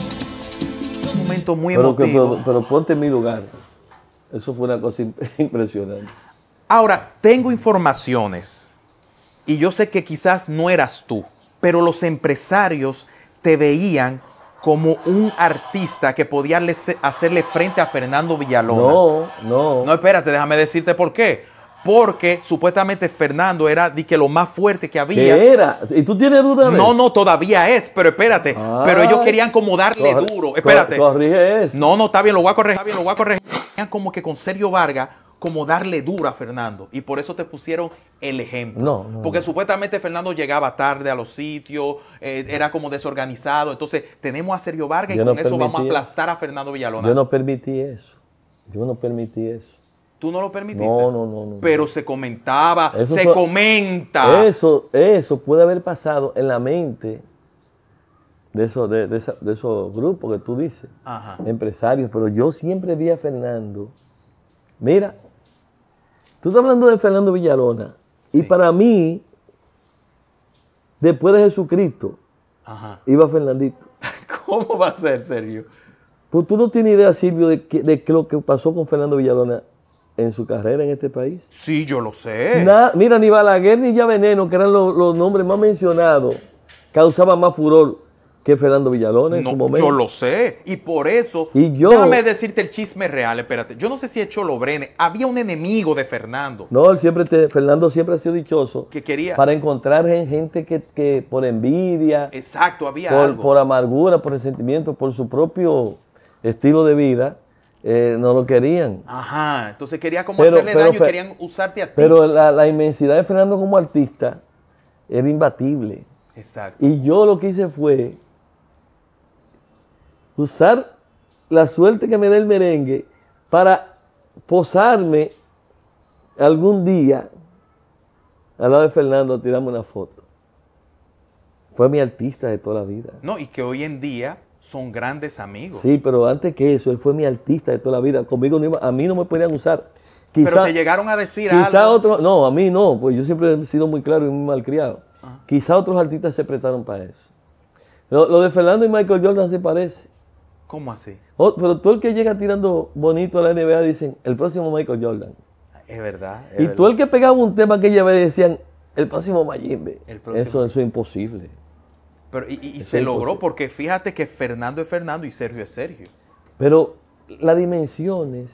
Un momento muy Pero, que- emotivo. pero, pero ponte en mi lugar. Eso fue una cosa imp- impresionante. Ahora, tengo informaciones y yo sé que quizás no eras tú, pero los empresarios te veían como un artista que podía le- hacerle frente a Fernando Villalona. No, no. No, espérate, déjame decirte por qué. Porque supuestamente Fernando era de que lo más fuerte que había. ¿Qué era? ¿Y tú tienes duda de No, eso? no, todavía es, pero espérate. Ay. Pero ellos querían como darle Corre- duro. Espérate. cor- Corrige eso. No, no, está bien, lo voy a corregir, está bien, lo voy a corregir. Querían como que con Sergio Vargas, como darle duro a Fernando. Y por eso te pusieron el ejemplo. No, no, Porque no. supuestamente Fernando llegaba tarde a los sitios, eh, era como desorganizado. Entonces, tenemos a Sergio Vargas Yo y no con eso vamos a permití- aplastar a Fernando Villalona. Yo no permití eso. Yo no permití eso. ¿Tú no lo permitiste? No, no, no, no. Pero se comentaba, Eso se fue- comenta. Eso, eso puede haber pasado en la mente de esos, de, de esa- de esos grupos que tú dices, Ajá. empresarios, pero yo siempre vi a Fernando. Mira, tú estás hablando de Fernando Villalona, Sí. y para mí, después de Jesucristo, Ajá. iba Fernandito. ¿Cómo va a ser, Sergio? Pues tú no tienes idea, Silvio, de, que, de que lo que pasó con Fernando Villalona en su carrera en este país. Sí, yo lo sé. Na- mira, ni Balaguer ni Ya Veneno, que eran los, los nombres más mencionados, causaban más furor que Fernando Villalona en No, su momento. yo lo sé. Y por eso, Y yo- déjame decirte el chisme real, espérate. Yo no sé si es Cholo Brene. Había un enemigo de Fernando No, él siempre te- Fernando siempre ha sido dichoso que quería... para encontrar gen- gente que, que por envidia, Exacto, había por, algo. por amargura, por resentimiento, por su propio estilo de vida, eh, no lo querían. Ajá, entonces quería como Pero- hacerle pero daño y Fe- querían usarte a ti. Pero la, la inmensidad de Fernando como artista era imbatible. Exacto. Y yo lo que hice fue usar la suerte que me da el merengue para posarme algún día al lado de Fernando a tirarme una foto. Fue mi artista de toda la vida. No, y que hoy en día son grandes amigos. Sí, pero antes que eso, él fue mi artista de toda la vida. Conmigo no iba- a mí no me podían usar. Quizá, Pero te llegaron a decir quizá algo. otro, no, a mí no, pues yo siempre he sido muy claro y muy malcriado. Quizá otros artistas se prestaron para eso. Lo, lo de Fernando y Michael Jordan se parece. ¿Cómo así? Oh, pero todo el que llega tirando bonito a la N B A dicen, el próximo Michael Jordan. Es verdad. es Y verdad. todo el que pegaba un tema aquella vez decían, el próximo Mayimbe. El próximo. Eso, eso es imposible. Pero, y y- y Eso se es logró imposible. porque fíjate que Fernando es Fernando y Sergio es Sergio. Pero las dimensiones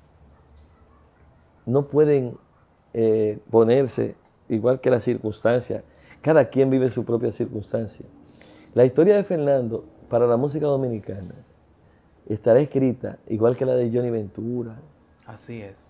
no pueden eh, ponerse igual que las circunstancias. Cada quien vive su propia circunstancia. La historia de Fernando para la música dominicana estará escrita igual que la de Johnny Ventura. Así es.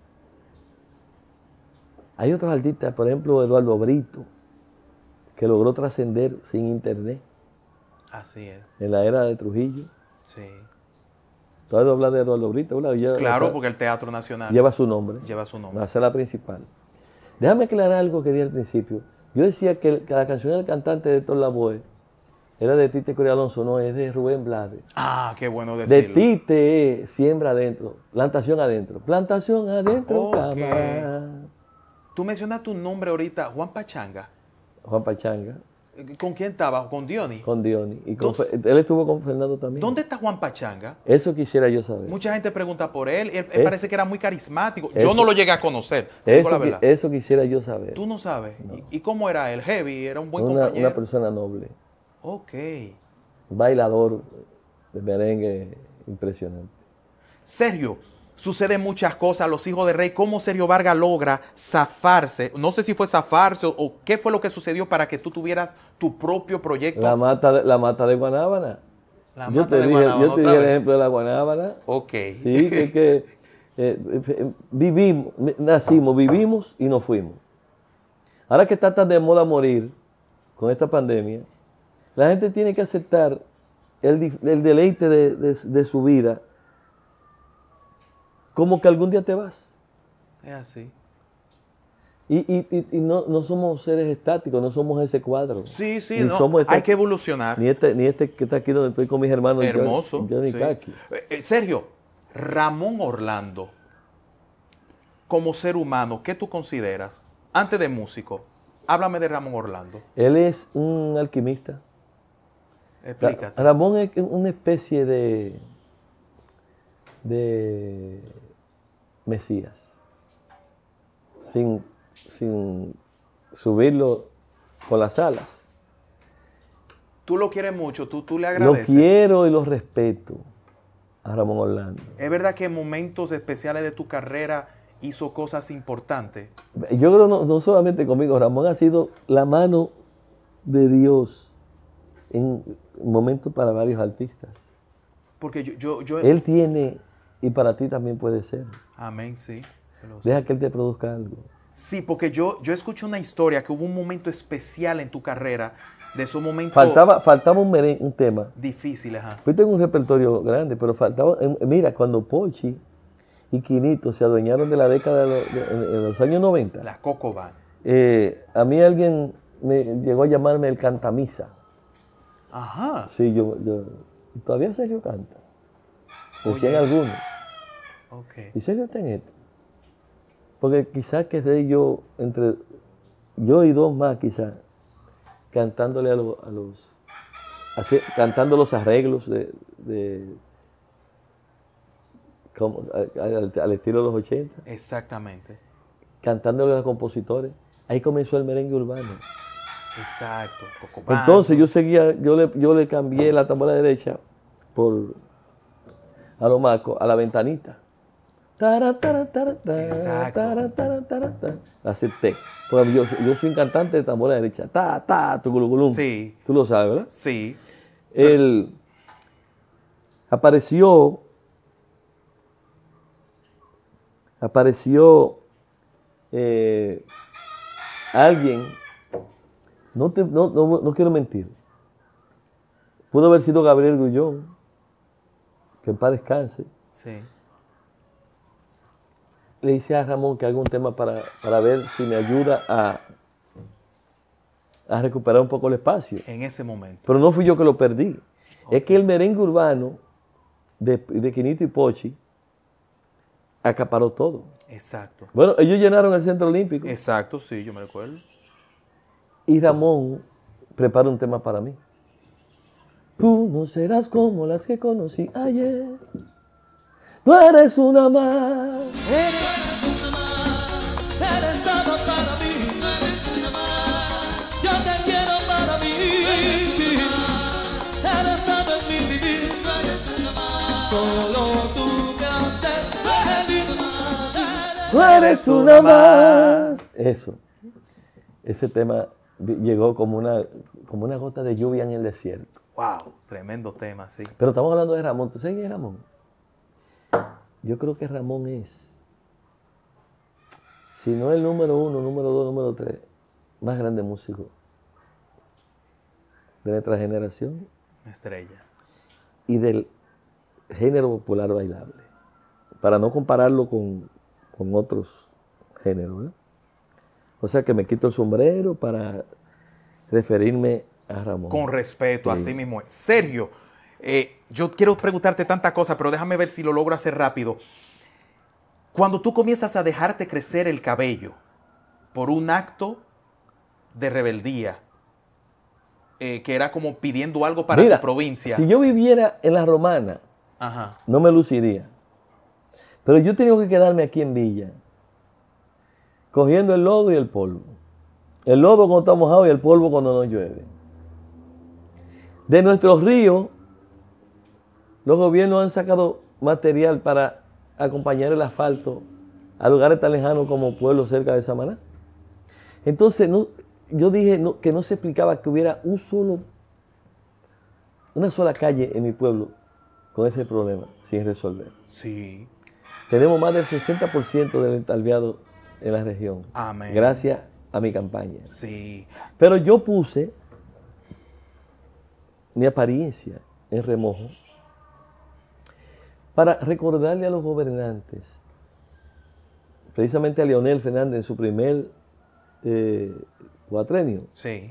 Hay otros artistas, por ejemplo Eduardo Brito, que logró trascender sin internet Así es. en la era de Trujillo. Sí. Tú has oído hablar de Eduardo Brito, ¿verdad? Lleva- Claro, o sea, porque el Teatro Nacional lleva su nombre. lleva su nombre. La sala principal. Déjame aclarar algo que dije al principio. Yo decía que, el- que la canción del cantante de Héctor Lavoe era de Tite Coria Alonso, no, es de Rubén Blades. Ah, qué bueno De decirlo. Tite es siembra adentro, plantación adentro, plantación adentro, Ok. cama. Tú mencionaste un nombre ahorita, Juan Pachanga. Juan Pachanga, ¿Con quién estaba? ¿Con Diony? con Diony. Y con ¿Dó- Fe- él estuvo con Fernando también. ¿Dónde está Juan Pachanga? Eso quisiera yo saber. Mucha gente pregunta por él. Él, él Es- parece que era muy carismático. Yo eso- no lo llegué a conocer. Te digo Eso, la qui- verdad. eso quisiera yo saber. Tú no sabes. ¿Y, y cómo era él? Heavy, era un buen una, compañero. una persona noble. Ok. Bailador de merengue impresionante. Sergio, suceden muchas cosas. Los hijos de rey, ¿cómo Sergio Vargas logra zafarse? No sé si fue zafarse o, o qué fue lo que sucedió para que tú tuvieras tu propio proyecto. La mata de, la mata de Guanábana. La yo mata te de dije, Guanábana, yo te otra dije el vez. ejemplo de la Guanábana. Ok. Sí, que, que eh, eh, vivimos, nacimos, vivimos y nos fuimos. Ahora que está tan de moda morir con esta pandemia, la gente tiene que aceptar el, di- el deleite de, de- de su vida como que algún día te vas. Es así. Y, y- y- y no, no somos seres estáticos, no somos ese cuadro. Sí, sí, Ni no, somos hay esta- que evolucionar. Ni este, ni este que está aquí donde estoy con mis hermanos. Hermoso. Johnny- Johnny sí. Kaki. Eh, eh, Sergio, Ramón Orlando, como ser humano, ¿qué tú consideras? Antes de músico, háblame de Ramón Orlando. Él es un alquimista. Explícate. Ramón es una especie de, de Mesías. Sin, sin subirlo con las alas. Tú lo quieres mucho, tú, tú le Lo agradeces. quiero y lo respeto a Ramón Orlando. ¿Es verdad que en momentos especiales de tu carrera hizo cosas importantes? Yo creo no, no solamente conmigo, Ramón ha sido la mano de Dios en momentos para varios artistas. Porque yo... yo, yo Él tiene, y para ti también puede ser. Amén, sí. yo lo sé. Deja que Él te produzca algo. Sí, porque yo, yo escuché una historia que hubo un momento especial en tu carrera, de esos momentos Faltaba, faltaba un, meren- un tema. difíciles. Ajá. Fuiste en un repertorio grande, pero faltaba. eh, Mira, cuando Pochi y Quinito se adueñaron de la década de, los- de- en, en los años noventa, La Coco Band. eh, a mí alguien me llegó a llamarme el cantamisa. Ajá. Sí, yo, yo y todavía Sergio canta. Decían Oye. algunos. Ok. ¿Y Sergio está en esto? Porque quizás que de yo, entre yo y dos más quizás, cantándole a, lo- a los, así- cantando los arreglos de, de como, a- a- al, al estilo de los ochenta, Exactamente. cantándole a los compositores. Ahí comenzó el merengue urbano. Exacto. Coco Band. Entonces yo seguía, yo le, yo le cambié la tambora derecha por a lo maco, a la ventanita. Tara, tara, tara, tara, Exacto. tara, tara, tara, tara. La acepté. Porque yo, yo soy un cantante de tambora derecha. Ta, ta, tu gulugulum. Sí. Tú lo sabes, ¿verdad? Sí. Él apareció, apareció eh, alguien, no, te, no, no, no quiero mentir, pudo haber sido Gabriel Grullón, que en paz descanse. Sí. Le hice a Ramón que haga un tema para, para ver si me ayuda a, a recuperar un poco el espacio. En ese momento. Pero no fui yo que lo perdí. Es que el merengue urbano de, de Quinito y Pochi acaparó todo. Exacto. Bueno, ellos llenaron el Centro Olímpico Exacto, sí, yo me recuerdo. y Ramón prepara un tema para mí. Tú no serás como las que conocí ayer. Tú eres una más. Eres una más, eres todo para mí. Eres una más, yo te quiero para mí. Eres todo en mi vivir. Eres una más, solo tú me haces feliz. Tú eres una más. Eso. Ese tema vi- llegó como una, como una gota de lluvia en el desierto. Wow, tremendo tema, sí. Pero estamos hablando de Ramón. ¿Tú sabes quién es Ramón? Yo creo que Ramón es, si no el número uno, número dos, número tres, más grande músico de nuestra generación Una estrella. y del género popular bailable. Para no compararlo con, con otros géneros, ¿eh? O sea que me quito el sombrero para referirme a Ramón. Con respeto, Sí. así mismo es. Sergio, eh, yo quiero preguntarte tantas cosas, pero déjame ver si lo logro hacer rápido. Cuando tú comienzas a dejarte crecer el cabello por un acto de rebeldía, eh, que era como pidiendo algo para Mira, tu provincia. si yo viviera en la Romana, Ajá. no me luciría. Pero yo he tenido que quedarme aquí en Villa, cogiendo el lodo y el polvo. El lodo cuando está mojado y el polvo cuando no llueve. De nuestros ríos, los gobiernos han sacado material para acompañar el asfalto a lugares tan lejanos como pueblos cerca de Samaná. Entonces, no, yo dije no, que no se explicaba que hubiera un solo, una sola calle en mi pueblo con ese problema sin resolver. Sí. Tenemos más del sesenta por ciento del entalviado en la región. Amén. Gracias a mi campaña. Sí. Pero yo puse mi apariencia en remojo para recordarle a los gobernantes, precisamente a Leonel Fernández en su primer eh, cuatrenio. Sí.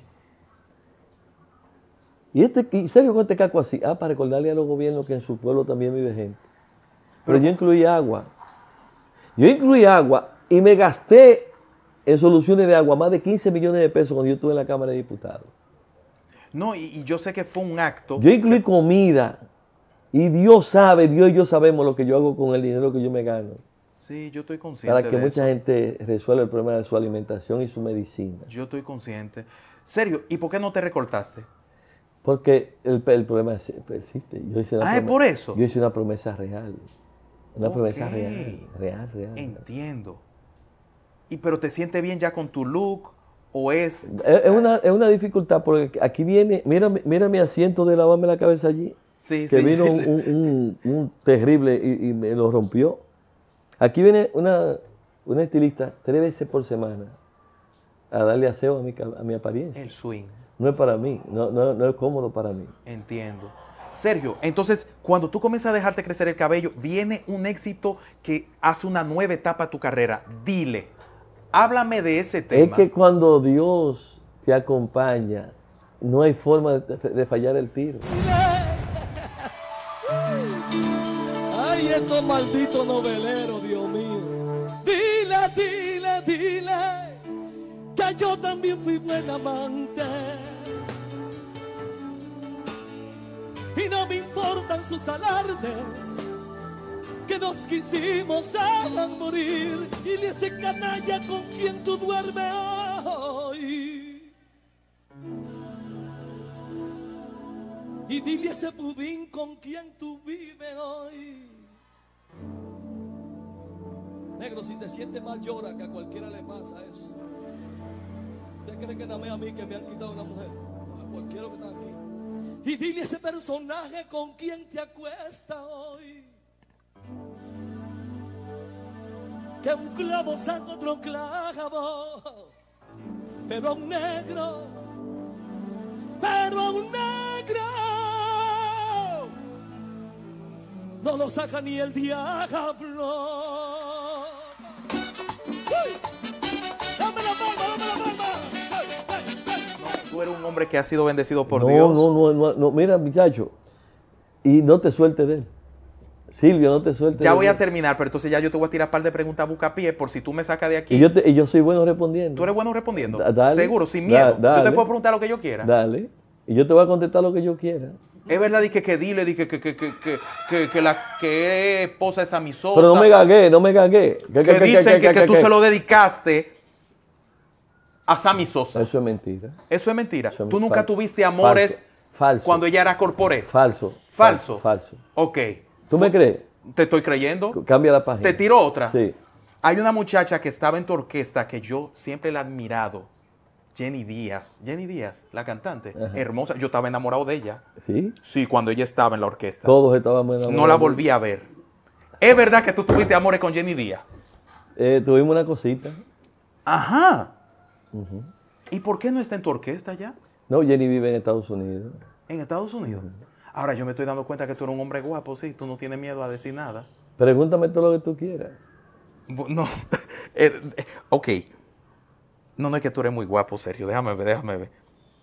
Y este, y Sergio con este caco así, ah, para recordarle a los gobiernos que en su pueblo también vive gente. Pero yo incluí agua. Yo incluí agua y me gasté en soluciones de agua más de quince millones de pesos cuando yo estuve en la Cámara de Diputados. No, y, y yo sé que fue un acto. Yo incluí que... comida. Y Dios sabe, Dios y yo sabemos lo que yo hago con el dinero que yo me gano. Sí, yo estoy consciente Para que de mucha eso. gente resuelva el problema de su alimentación y su medicina. Yo estoy consciente. Serio, ¿y por qué no te recortaste? Porque el, el problema persiste. Yo hice una Ah, ¿es promesa, por eso? Yo hice una promesa real. Una Ok. promesa real, real, real. Entiendo. ¿Y pero te sientes bien ya con tu look o es...? Es, es una, es una dificultad porque aquí viene, mira, mira mi asiento de lavarme la cabeza allí. Sí, que sí. vino un, un, un, un terrible y, y me lo rompió. Aquí viene una, una estilista tres veces por semana a darle aseo a mi, a mi apariencia. El swing. No es para mí, no, no, no es cómodo para mí. Entiendo. Sergio, entonces, cuando tú comienzas a dejarte crecer el cabello, viene un éxito que hace una nueva etapa a tu carrera. Dile, háblame de ese tema. Es que cuando Dios te acompaña, no hay forma de, de fallar el tiro. Ay, estos malditos noveleros, Dios mío. Dile, dile, dile que yo también fui buen amante. Y no me importan sus alardes, que nos quisimos a morir. Y le ese canalla con quien tú duermes hoy. Y dile ese pudín con quien tú vives hoy. Negro, si te sientes mal, llora, que a cualquiera le pasa eso. ¿Usted cree que nada más a mí que me han quitado una mujer? A cualquiera que está aquí. Y dile ese personaje con quien te acuesta hoy. Que un clavo saca otro clavo, pero a un negro, pero a un negro no lo saca ni el diablo. Dame la palma, dame la palma. Tú eres un hombre que ha sido bendecido por no, Dios. No, no, no, no, mira, muchacho, y no te sueltes de él. Silvio, no te sueltes. Ya de voy él. a terminar, pero entonces ya yo te voy a tirar un par de preguntas a bucapié por si tú me sacas de aquí. Y yo, te, y yo soy bueno respondiendo. ¿Tú eres bueno respondiendo? Da- dale, Seguro, sin miedo. da- dale. Yo te puedo preguntar lo que yo quiera. Dale. Y yo te voy a contestar lo que yo quiera. Es verdad di que, que dile di que, que, que, que, que, que, que la que es esposa de Sammy Sosa. Pero no me gagué, no me gagué. Que, dicen que, que tú se lo dedicaste a Sammy Sosa. Eso es mentira. Eso es mentira. Eso es Tú nunca falso. tuviste amores Falso. Falso. cuando ella era corporé. Falso. Falso. Falso. Ok. ¿Tú me crees? Te estoy creyendo. Cambia la página. Te tiro otra. Sí. Hay una muchacha que estaba en tu orquesta que yo siempre la he admirado. Jenny Díaz. Jenny Díaz, la cantante. Ajá. Hermosa. Yo estaba enamorado de ella. ¿Sí? Sí, cuando ella estaba en la orquesta. Todos estábamos enamorados. No la volví a ver. ¿Es verdad que tú tuviste amores con Jenny Díaz? Eh, tuvimos una cosita. Ajá. ¿Y por qué no está en tu orquesta ya? No, Jenny vive en Estados Unidos. En Estados Unidos. Ahora yo me estoy dando cuenta que tú eres un hombre guapo, sí. Tú no tienes miedo a decir nada. Pregúntame todo lo que tú quieras. Bu- No. Eh, eh, ok. No, no es que tú eres muy guapo, Sergio. Déjame ver, déjame ver.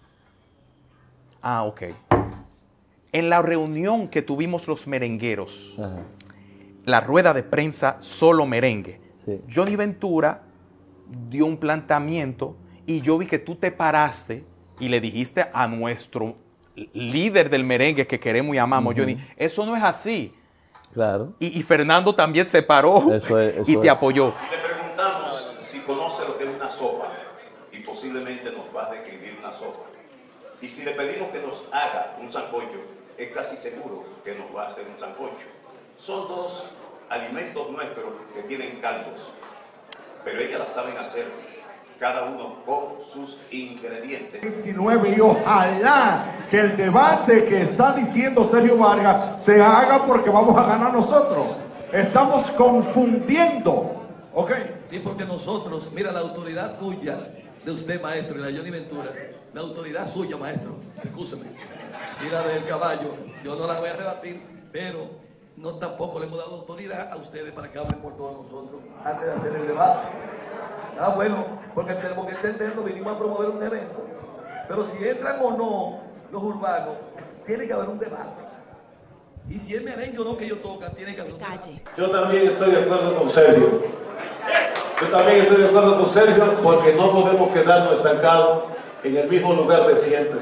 Ah, ok. En la reunión que tuvimos los merengueros, Ajá. la rueda de prensa solo merengue, Sí. Johnny Ventura dio un planteamiento y yo vi que tú te paraste y le dijiste a nuestro líder del merengue que queremos y amamos, Johnny, eso no es así. Claro. Y, y Fernando también se paró Eso es, eso y te es. apoyó. Le preguntamos si conoce lo que es una sopa y posiblemente nos va a describir una sopa. Y si le pedimos que nos haga un sancocho, es casi seguro que nos va a hacer un sancocho. Son dos alimentos nuestros que tienen caldos, pero ellas la saben hacer, cada uno con sus ingredientes. veintinueve, y ojalá que el debate que está diciendo Sergio Vargas se haga porque vamos a ganar nosotros. Estamos confundiendo, ¿ok? Sí, porque nosotros, mira, la autoridad tuya, de usted, maestro, y la Johnny Ventura, la autoridad suya, maestro, escúcheme, y la del caballo, yo no la voy a rebatir, pero no tampoco le hemos dado autoridad a ustedes para que hablen por todos nosotros antes de hacer el debate. Ah, bueno, porque tenemos que entenderlo, vinimos a promover un evento, pero si entran o no los urbanos, tiene que haber un debate. Y si es merengue o no que ellos tocan, tiene que haber un debate. Yo también estoy de acuerdo con Sergio. Yo también estoy de acuerdo con Sergio porque no podemos quedarnos estancados en el mismo lugar de siempre.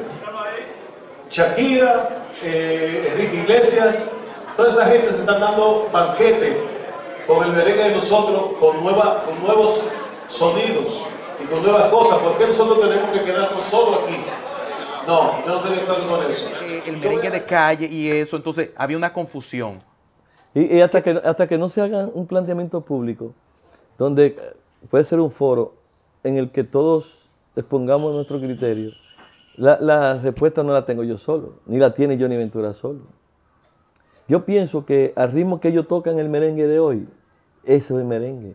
Shakira, eh, Enrique Iglesias, toda esa gente se están dando banquete con el merengue de nosotros, con, nueva, con nuevos sonidos y con nuevas cosas. ¿Por qué nosotros tenemos que quedarnos solo aquí? No, yo no estoy de acuerdo con eso. Eh, el merengue de calle y eso, entonces había una confusión. Y, y hasta, que, hasta que no se haga un planteamiento público, donde puede ser un foro en el que todos expongamos nuestro criterio, la, la respuesta no la tengo yo solo, ni la tiene Johnny Ventura solo. Yo pienso que al ritmo que ellos tocan el merengue de hoy, ese es el merengue.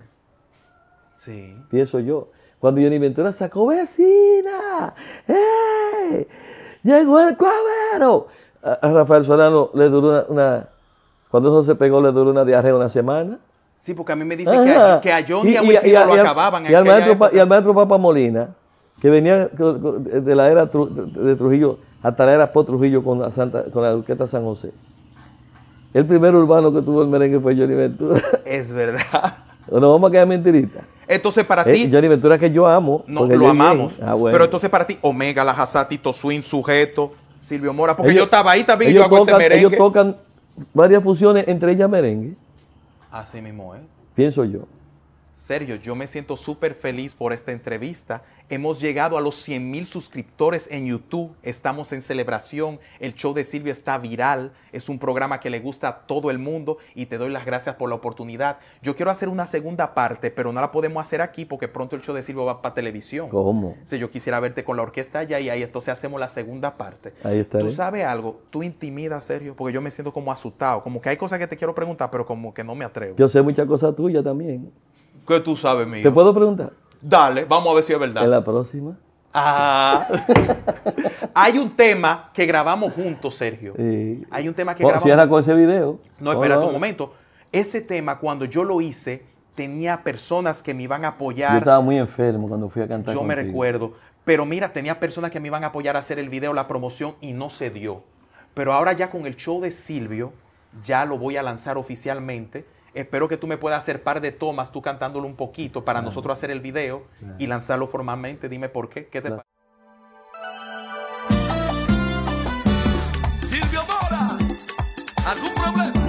Sí. Pienso yo. Cuando Johnny Ventura sacó vecina, ¡hey! Llegó el cuavero. A, a Rafael Solano le duró una, una, cuando eso se pegó, le duró una diarrea una semana. Sí, porque a mí me dicen que a, que a Johnny y a Wilfrido lo acababan. Y, y, al maestro, y al maestro Papa Molina, que venía de la era de Trujillo hasta la era post Trujillo con la, Santa, con la orquesta San José. El primer urbano que tuvo el merengue fue Johnny Ventura. Es verdad. No vamos a quedar mentiritas. Entonces para eh, ti... Johnny Ventura que yo amo. No, lo amamos. Ah, bueno. Pero entonces para ti, Omega, La Jazá, Tito Swing, Sujeto, Silvio Mora, porque ellos, yo estaba ahí también y yo hago tocan, ese merengue. Ellos tocan varias fusiones, entre ellas merengue. Así mismo, ¿eh? Pienso yo. Sergio, yo me siento súper feliz por esta entrevista. Hemos llegado a los cien mil suscriptores en YouTube. Estamos en celebración. El show de Silvio está viral. Es un programa que le gusta a todo el mundo y te doy las gracias por la oportunidad. Yo quiero hacer una segunda parte, pero no la podemos hacer aquí porque pronto el show de Silvio va para televisión. ¿Cómo? Si yo quisiera verte con la orquesta allá y ahí entonces hacemos la segunda parte. Ahí está. ¿Tú sabes algo? Tú intimidas, Sergio, porque yo me siento como asustado. Como que hay cosas que te quiero preguntar, pero como que no me atrevo. Yo sé muchas cosas tuyas también. ¿Qué tú sabes, mío? ¿Te puedo preguntar? Dale, vamos a ver si es verdad. En la próxima. Ah. Hay un tema que grabamos juntos, Sergio. Sí. Hay un tema que oh, grabamos. Cierra con ese video. No, espérate un momento. Ese tema, cuando yo lo hice, tenía personas que me iban a apoyar. Yo estaba muy enfermo cuando fui a cantar. Yo contigo. me recuerdo. Pero mira, tenía personas que me iban a apoyar a hacer el video, la promoción, y no se dio. Pero ahora ya con el show de Silvio, ya lo voy a lanzar oficialmente. Espero que tú me puedas hacer par de tomas, tú cantándolo un poquito, para claro. nosotros hacer el video claro. y lanzarlo formalmente. Dime por qué. ¿Qué te claro. parece? Silvio Mora, ¿algún problema?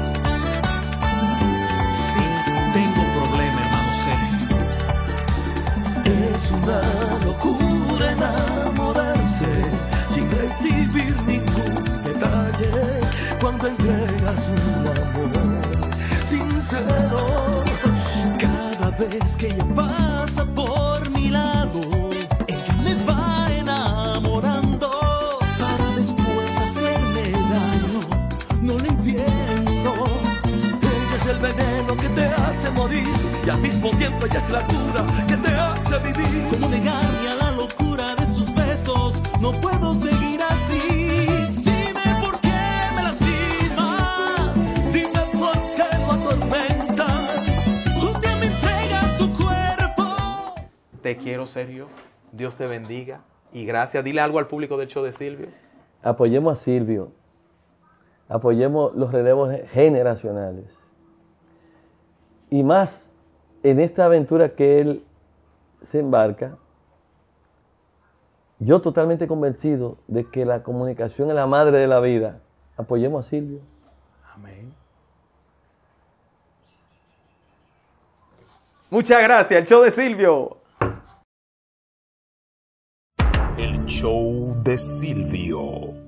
Sí, tengo un problema, hermano Sergio. Es una locura enamorarse sin recibir ningún detalle cuando entregas un amor sincero. Cada vez que ella pasa por mi lado, ella me va enamorando para después hacerme daño. No lo entiendo. Ella es el veneno que te hace morir y al mismo tiempo ella es la cura que te hace vivir. ¿Cómo negarme a la locura de sus besos? No puedo seguir así. Te quiero, Sergio. Dios te bendiga. Y gracias. Dile algo al público del show de Silvio. Apoyemos a Silvio. Apoyemos los relevos generacionales. Y más en esta aventura que él se embarca, yo totalmente convencido de que la comunicación es la madre de la vida. Apoyemos a Silvio. Amén. Muchas gracias. El show de Silvio. El show de Silvio.